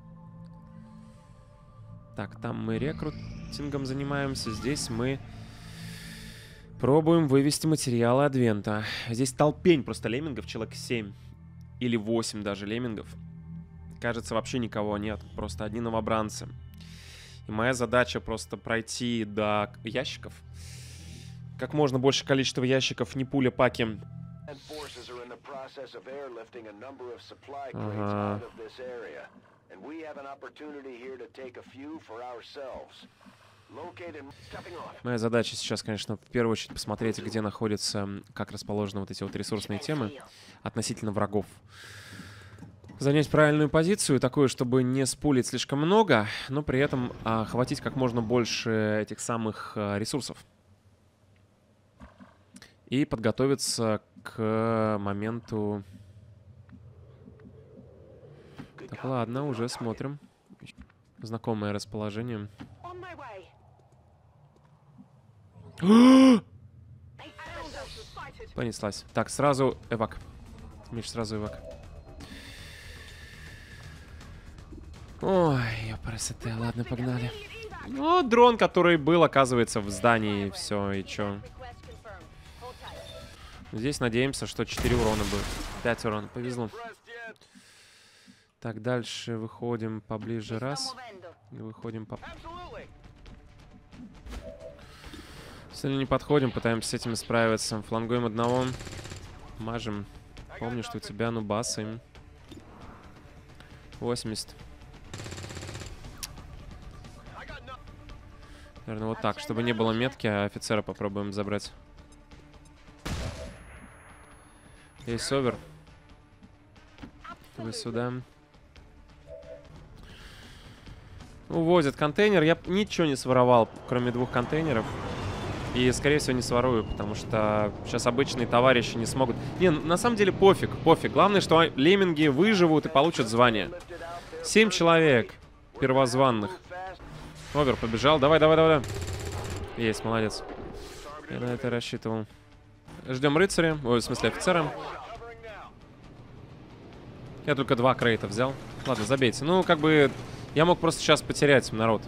Так, там мы рекрутингом занимаемся. Здесь мы пробуем вывести материалы Адвента. Здесь толпень просто леммингов, человек семь. Или восемь даже леммингов. Кажется, вообще никого нет. Просто одни новобранцы. И моя задача просто пройти до ящиков. Как можно больше количества ящиков, не пуля паки. Ага. Моя задача сейчас, конечно, в первую очередь посмотреть, где находятся, как расположены вот эти вот ресурсные темы относительно врагов. Занять правильную позицию, такую, чтобы не спулить слишком много, но при этом а, хватить как можно больше этих самых а, ресурсов. И подготовиться к моменту... Так, ладно, уже смотрим. Знакомое расположение. Понеслась. Так, сразу эвак. Миш, сразу эвак. Ой, ёпрасоте, ладно, погнали. Ну, дрон, который был, оказывается, в здании. Все, и чё. Здесь надеемся, что четыре урона будет. пять урона, повезло. Так, дальше выходим поближе раз. Выходим по... Если не подходим, пытаемся с этим справиться. Флангуем одного. Мажем. Помню, что у тебя нубасы. восемьдесят. Наверное, вот так, чтобы не было метки, а офицера попробуем забрать. Есть овер. Вы сюда. Увозят контейнер. Я ничего не своровал, кроме двух контейнеров. И, скорее всего, не сворую, потому что сейчас обычные товарищи не смогут. Не, на самом деле пофиг, пофиг. Главное, что лемминги выживут и получат звание. Семь человек первозванных. Овер побежал. Давай, давай, давай. Есть, молодец. Я на это рассчитывал. Ждем рыцаря. Ой, в смысле офицера. Я только два крейта взял. Ладно, забейте. Ну, как бы... Я мог просто сейчас потерять народ.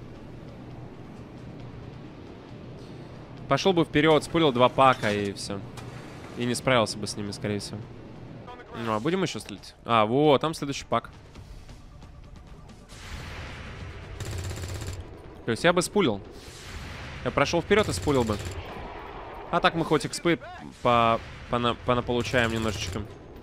Пошел бы вперед, спулил два пака и все. И не справился бы с ними, скорее всего. Ну, а будем еще стрелять? А, вот, там следующий пак. То есть я бы спулил. Я прошел вперед и спулил бы. А так мы хоть экспы по, по, на, по наполучаем немножечко.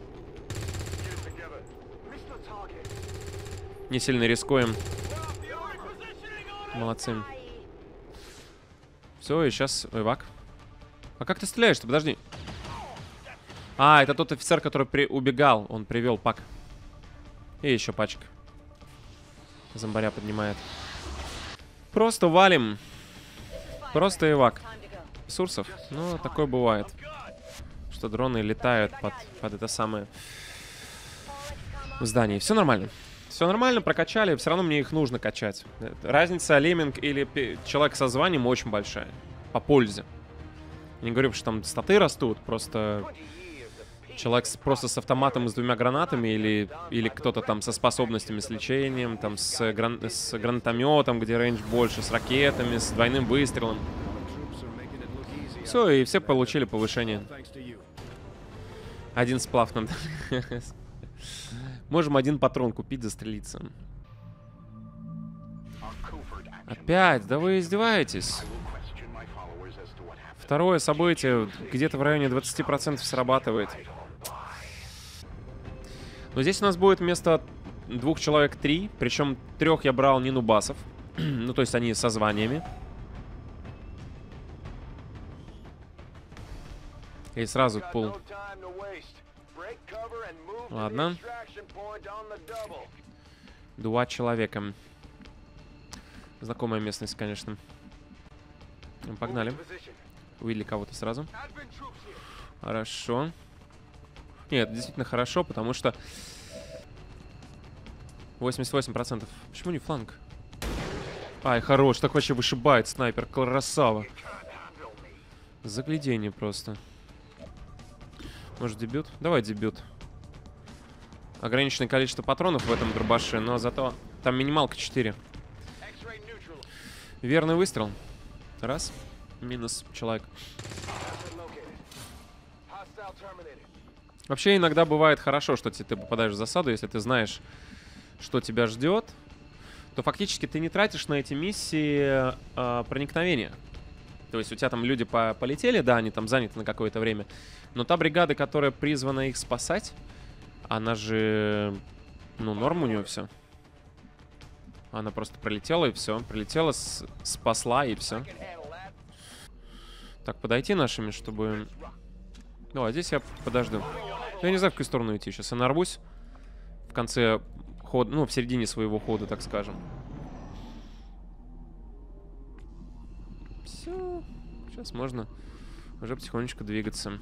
Не сильно рискуем. Молодцы. Все, и сейчас эвак. А как ты стреляешь-то? Подожди. А, это тот офицер, который при... убегал. Он привел пак. И еще пачка. Зомбаря поднимает. Просто валим. Просто эвак. Ресурсов. Ну, такое бывает. Что дроны летают под, под это самое здание. Все нормально. Все нормально, прокачали. Все равно мне их нужно качать. Разница лемминг или человек со званием очень большая. По пользе. Я не говорю, что там статы растут. Просто человек с, просто с автоматом и с двумя гранатами. Или, или кто-то там со способностями, с лечением. Там с, гран, с гранатометом, где рейндж больше. С ракетами, с двойным выстрелом. Все, и все получили повышение. Один сплав надо. Можем один патрон купить, застрелиться. Опять? Да вы издеваетесь. Второе событие где-то в районе двадцати процентов срабатывает. Но здесь у нас будет вместо двух человек три. Причем трех я брал не нубасов. Ну, то есть они со званиями. И сразу пул. Ладно. Два человека. Знакомая местность, конечно. Погнали. Увидели кого-то сразу. Хорошо. Нет, действительно хорошо, потому что восемьдесят восемь процентов. Почему не фланг? Ай, хорош, так вообще вышибает снайпер. Красава. Заглядение просто. Может, дебют? Давай дебют. Ограниченное количество патронов в этом дробаше, но зато там минималка четыре. Верный выстрел. Раз. Минус человек. Вообще иногда бывает хорошо, что ты попадаешь в засаду, если ты знаешь, что тебя ждет, то фактически ты не тратишь на эти миссии э, проникновения. То есть у тебя там люди по полетели, да, они там заняты на какое-то время, но та бригада, которая призвана их спасать, она же, ну, норм у нее все. Она просто пролетела и все. Прилетела, с спасла и все. Так, подойти нашими, чтобы... Ну, а здесь я подожду. Я не знаю, в какую сторону идти. Сейчас я нарвусь в конце хода, ну, в середине своего хода, так скажем. Все. Сейчас можно уже потихонечку двигаться.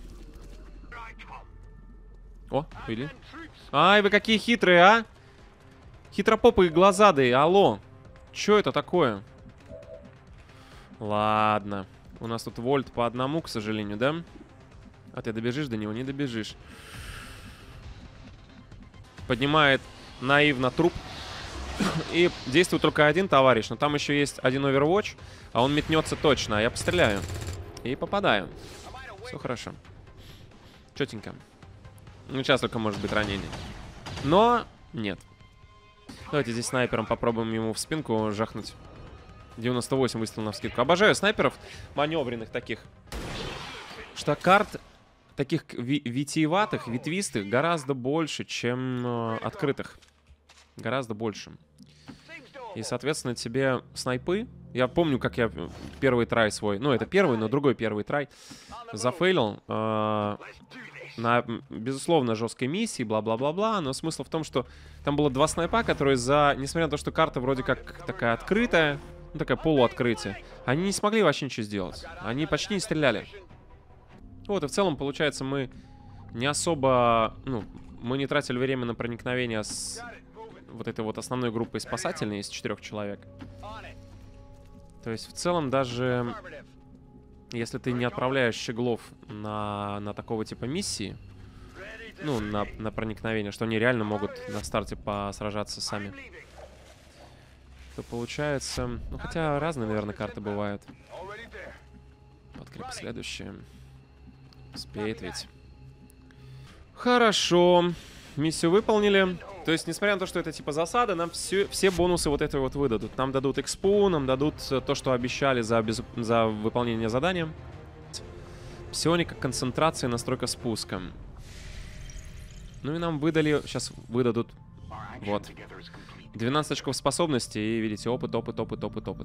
О, или? Ай, вы какие хитрые, а? Хитропопые глазадые, алло. Чё это такое? Ладно. У нас тут вольт по одному, к сожалению, да? А ты добежишь до него? Не добежишь. Поднимает наивно труп. И действует только один товарищ. Но там еще есть один Overwatch. А он метнется точно. А я постреляю. И попадаю. Все хорошо. Четенько. Ну, сейчас только может быть ранение. Но нет. Давайте здесь снайпером попробуем ему в спинку жахнуть. девяносто восемь выстрелов на вскидку. Обожаю снайперов маневренных таких. Что карт таких ви витиеватых, ветвистых гораздо больше, чем э, открытых. Гораздо больше. И, соответственно, тебе снайпы... Я помню, как я первый трай свой... Ну, это первый, но другой первый трай зафейлил. Э, на, безусловно, жесткой миссии, бла-бла-бла-бла. Но смысл в том, что там было два снайпа, которые за... Несмотря на то, что карта вроде как такая открытая, ну, такая полуоткрытие, они не смогли вообще ничего сделать. Они почти не стреляли. Вот, и в целом, получается, мы не особо... Ну, мы не тратили время на проникновение с вот этой вот основной группой спасательной из четырех человек. То есть, в целом, даже если ты не отправляешь щеглов на, на такого типа миссии, ну, на, на проникновение, что они реально могут на старте посражаться сами, то получается... Ну, хотя разные, наверное, карты бывают. Подкреп следующее. Успеет ведь. Хорошо. Миссию выполнили. То есть, несмотря на то, что это типа засада, нам все, все бонусы вот этого вот выдадут. Нам дадут экспу, нам дадут то, что обещали за, без... за выполнение задания. Псионика, концентрация, настройка спуска. Ну и нам выдали... Сейчас выдадут... Вот. двенадцать очков способности и, видите, опыт, опыт, опыт, опыт, опыт.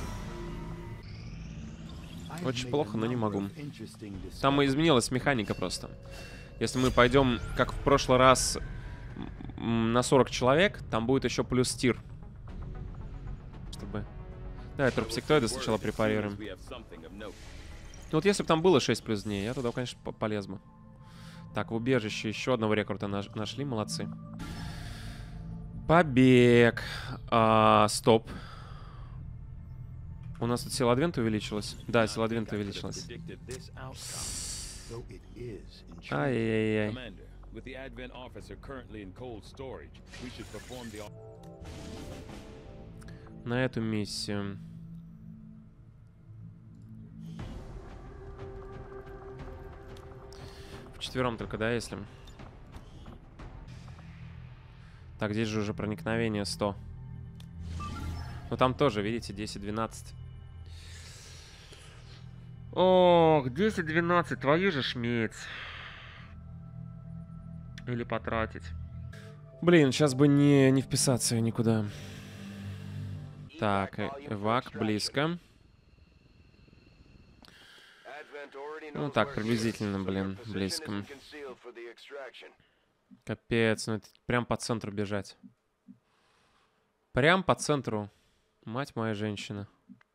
Очень плохо, но не могу. Там изменилась механика просто. Если мы пойдем, как в прошлый раз, на сорок человек, там будет еще плюс тир. Чтобы... Да, тропсектоиды сначала препарируем. Ну вот если бы там было шесть плюс дней, я туда, конечно, полез бы. Так, в убежище еще одного рекорда нашли, молодцы. Побег. А, стоп. У нас тут сила адвента увеличилась. Да, сила адвента увеличилась. Ай-яй-яй. На эту миссию. Вчетвером только, да, если... Так, здесь же уже проникновение сто. Но там тоже, видите, десять-двенадцать. Ох, десять-двенадцать, твою же шмец. Или потратить. Блин, сейчас бы не, не вписаться никуда. Так, эвак близко. Ну так, приблизительно, блин, близко. Капец, ну это прям по центру бежать. Прям по центру. Мать моя женщина.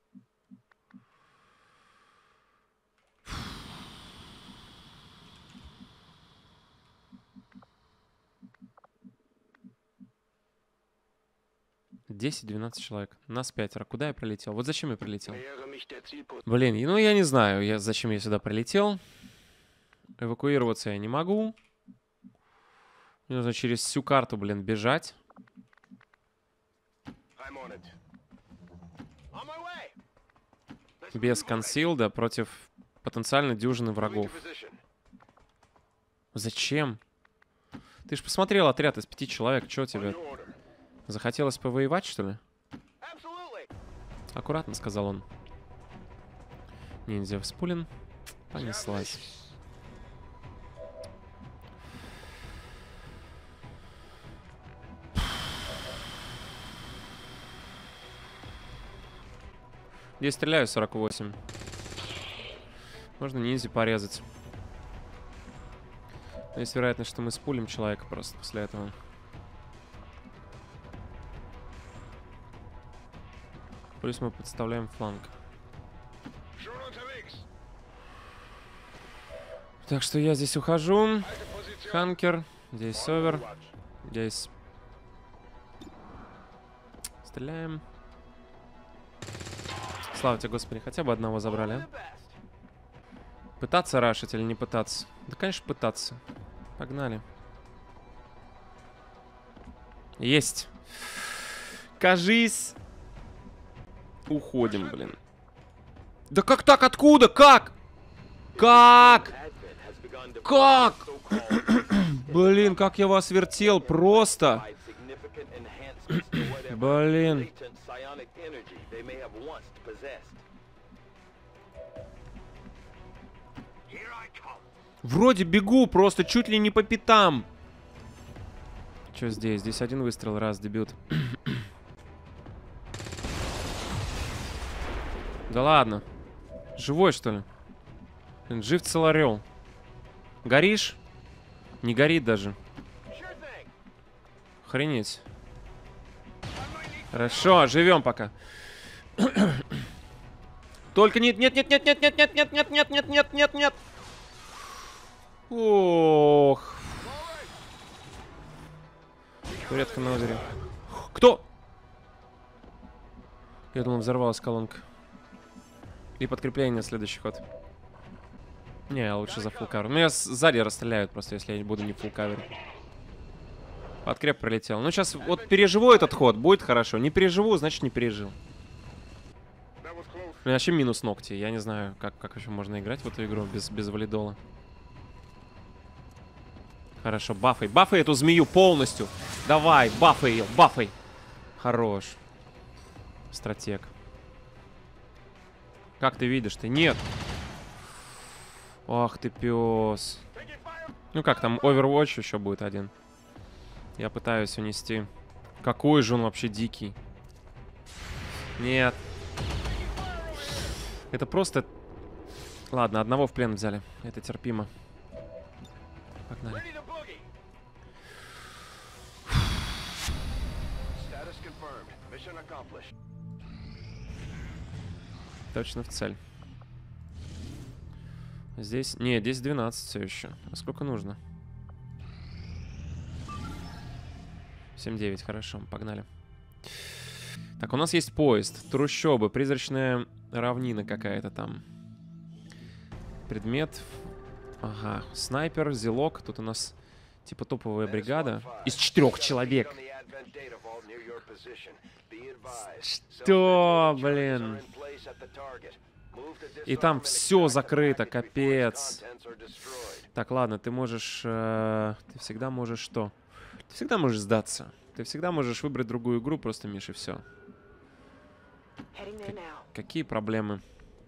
десять-двенадцать человек. Нас пятеро. Куда я прилетел? Вот зачем я прилетел? Блин, ну я не знаю, я, зачем я сюда прилетел. Эвакуироваться я не могу. Мне нужно через всю карту, блин, бежать. Без консилда против потенциально дюжины врагов. Зачем? Ты ж посмотрел отряд из пяти человек. Чё тебе? Захотелось повоевать, что ли? Аккуратно, сказал он. Ниндзя вспулен. Понеслась. Я стреляю сорок восемь. Можно ниндзя порезать. Но есть вероятность, что мы спулим человека просто после этого. Плюс мы подставляем фланг. Так что я здесь ухожу. Ханкер. Здесь совер. Здесь... Стреляем. Слава тебе, Господи. Хотя бы одного забрали, а? Пытаться рашить или не пытаться? Да, конечно, пытаться. Погнали. Есть. Кажись. Уходим, блин. Да как так? Откуда? Как? Как? Как? Блин, как я вас вертел. Просто. Блин. Вроде бегу, просто чуть ли не по пятам. Что здесь? Здесь один выстрел, раз, дебют. Да ладно. Живой, что ли? Блин, жив цел орел. Горишь? Не горит даже. Охренеть. Хорошо, живем пока. Только нет, нет, нет, нет, нет, нет, нет, нет, нет, нет, нет, нет, нет, нет. Ох. Турецка на озере. Кто? Я думал, взорвалась колонка. И подкрепление следующий ход. Не, я лучше за фулкавер. Ну, меня сзади расстреляют просто, если я не буду не фулкавер. Подкреп пролетел. Ну, сейчас вот переживу этот ход, будет хорошо. Не переживу, значит не пережил. Блин, вообще минус ногти. Я не знаю, как, как еще можно играть в эту игру без, без валидола. Хорошо, бафай. Бафай эту змею полностью. Давай, бафай ее, бафай. Хорош. Стратег. Как ты видишь, ты? Нет. Ах ты, пес. Ну как там, Overwatch еще будет один. Я пытаюсь унести. Какой же он вообще дикий. Нет. Это просто... Ладно, одного в плен взяли. Это терпимо. Погнали. Точно в цель. Здесь... Не, здесь двенадцать все еще. А сколько нужно? семь девять, хорошо, погнали. Так, у нас есть поезд. Трущобы, призрачная равнина какая-то там. Предмет. Ага, снайпер, зелок. Тут у нас типа топовая бригада. Из четырех человек. Что, блин? И там все закрыто, капец. Так, ладно, ты можешь... Э, ты всегда можешь что? Ты всегда можешь сдаться. Ты всегда можешь выбрать другую игру, просто, Миша, и все. Какие проблемы?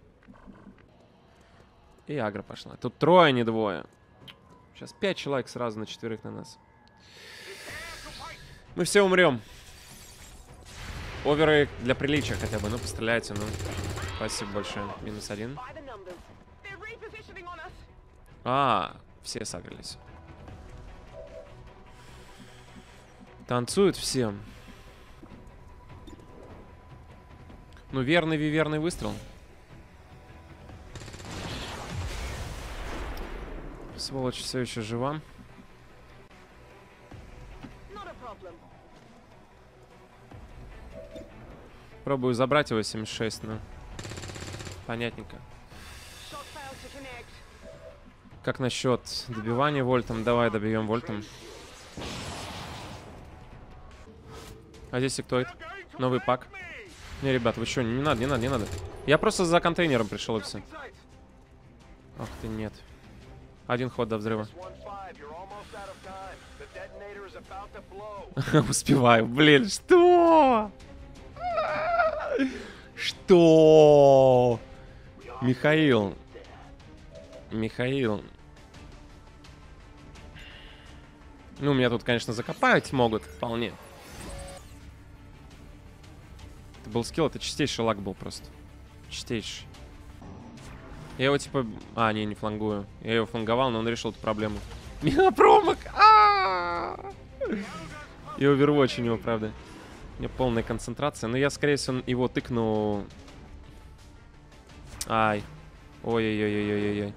И агро пошла. Тут трое, не двое. Сейчас пять человек сразу на четверых на нас. Мы все умрем. Оверы для приличия хотя бы. Ну, постреляйте, ну. Спасибо большое. Минус один. А, все сагрились. Танцуют все. Ну, верный виверный выстрел. Сволочь все еще жива. Пробую забрать его семьдесят шесть, но понятненько. Как насчет добивания вольтом? Давай добьем вольтом. А здесь сектоид. Новый пак. Не, ребят, вы что, не надо, не надо, не надо. Я просто за контейнером пришел и все. Ах ты, нет. Один ход до взрыва. Успеваю. Блин, что? Что? Михаил. Михаил. Ну, меня тут, конечно, закопать могут вполне. Это был скилл, это чистейший лаг был просто. Чистейший. Я его типа... А, не, не флангую. Я его фланговал, но он решил эту проблему. Мегапромок! И Overwatch у него, правда. У меня полная концентрация. Но я, скорее всего, его тыкну... Ай. Ой-ой-ой-ой-ой-ой.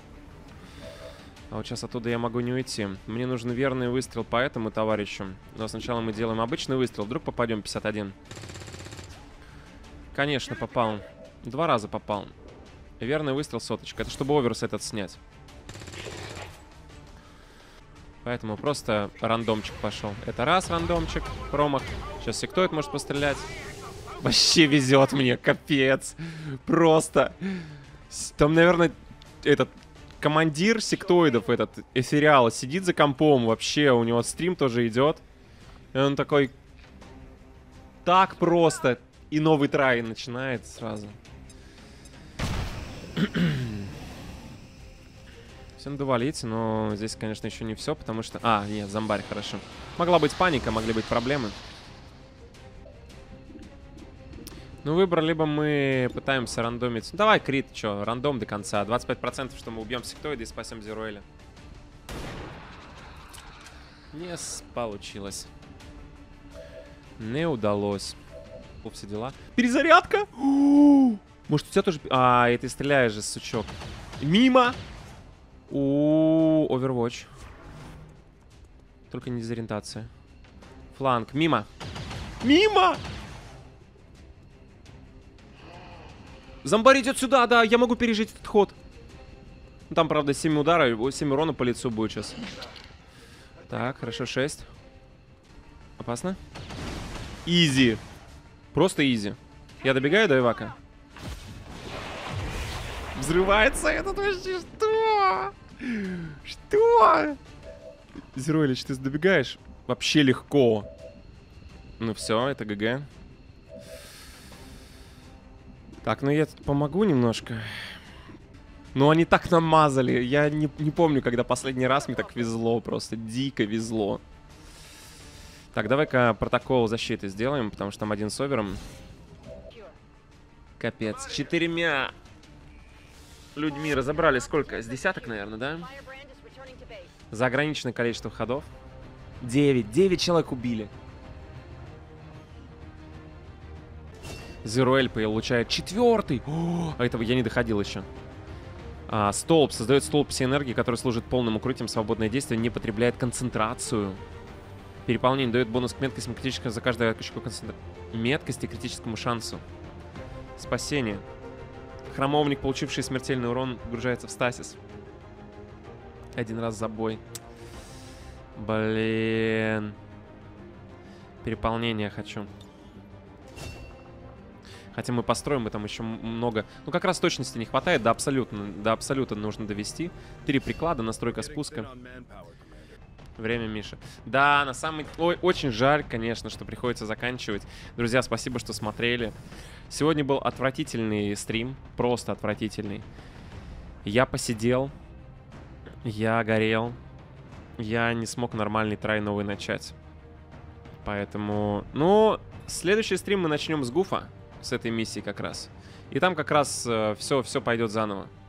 А вот сейчас оттуда я могу не уйти. Мне нужен верный выстрел по этому товарищу. Но сначала мы делаем обычный выстрел. Вдруг попадем пятьдесят один. Конечно, попал. Два раза попал. Верный выстрел соточка. Это чтобы оверс этот снять. Поэтому просто рандомчик пошел. Это раз рандомчик. Промах. Сейчас сектоид может пострелять. Вообще везет мне. Капец. Просто. Там, наверное, этот... командир сектоидов, этот эфириала, сидит за компом вообще, у него стрим тоже идет. И он такой... Так просто. И новый трай начинает сразу. Все надо валить, но здесь, конечно, еще не все, потому что... А, нет, зомбарь, хорошо. Могла быть паника, могли быть проблемы. Ну, выбор, либо мы пытаемся рандомить. Ну, давай крит, что, рандом до конца. двадцать пять процентов, что мы убьем сектоида и спасем Зеруэля. Не получилось. Не удалось. Все дела. Перезарядка! Может, у тебя тоже... А, и ты стреляешь же, сучок. Мимо! У Overwatch. Только не дезориентация. Фланг. Мимо. Мимо! Зомбарь идет сюда, да, я могу пережить этот ход. Ну, там, правда, семь ударов, семь урона по лицу будет сейчас. Так, хорошо, шесть. Опасно. Изи. Просто изи. Я добегаю до Ивака. Взрывается этот вообще, что? Что? Зеруэлич, ты добегаешь? Вообще легко. Ну все, это ГГ. Так, ну я тут помогу немножко. Ну они так намазали. Я не, не помню, когда последний раз мне так везло. Просто дико везло. Так, давай-ка протокол защиты сделаем, потому что там один с овером. Капец. Четырьмя людьми разобрали сколько? С десяток, наверное, да? За ограниченное количество ходов. Девять. Девять человек убили. Зеруэль получает четвертый. О, этого я не доходил еще. А, столб. Создает столб всей энергии, который служит полным укрытием. Свободное действие не потребляет концентрацию. Переполнение дает бонус к меткости критическому за каждую очко концентра... меткости критическому шансу. Спасение. Храмовник, получивший смертельный урон, погружается в стасис. Один раз забой. Блин. Переполнение хочу. Хотя мы построим, мы там еще много... Ну, как раз точности не хватает, до абсолютно, до абсолюта нужно довести. Три приклада, настройка спуска. Время, Миша. Да, на самый... Ой, очень жаль, конечно, что приходится заканчивать. Друзья, спасибо, что смотрели. Сегодня был отвратительный стрим. Просто отвратительный. Я посидел. Я горел. Я не смог нормальный трай новый начать. Поэтому, ну, следующий стрим мы начнем с Гуфа, с этой миссии как раз. И там как раз все, все пойдет заново.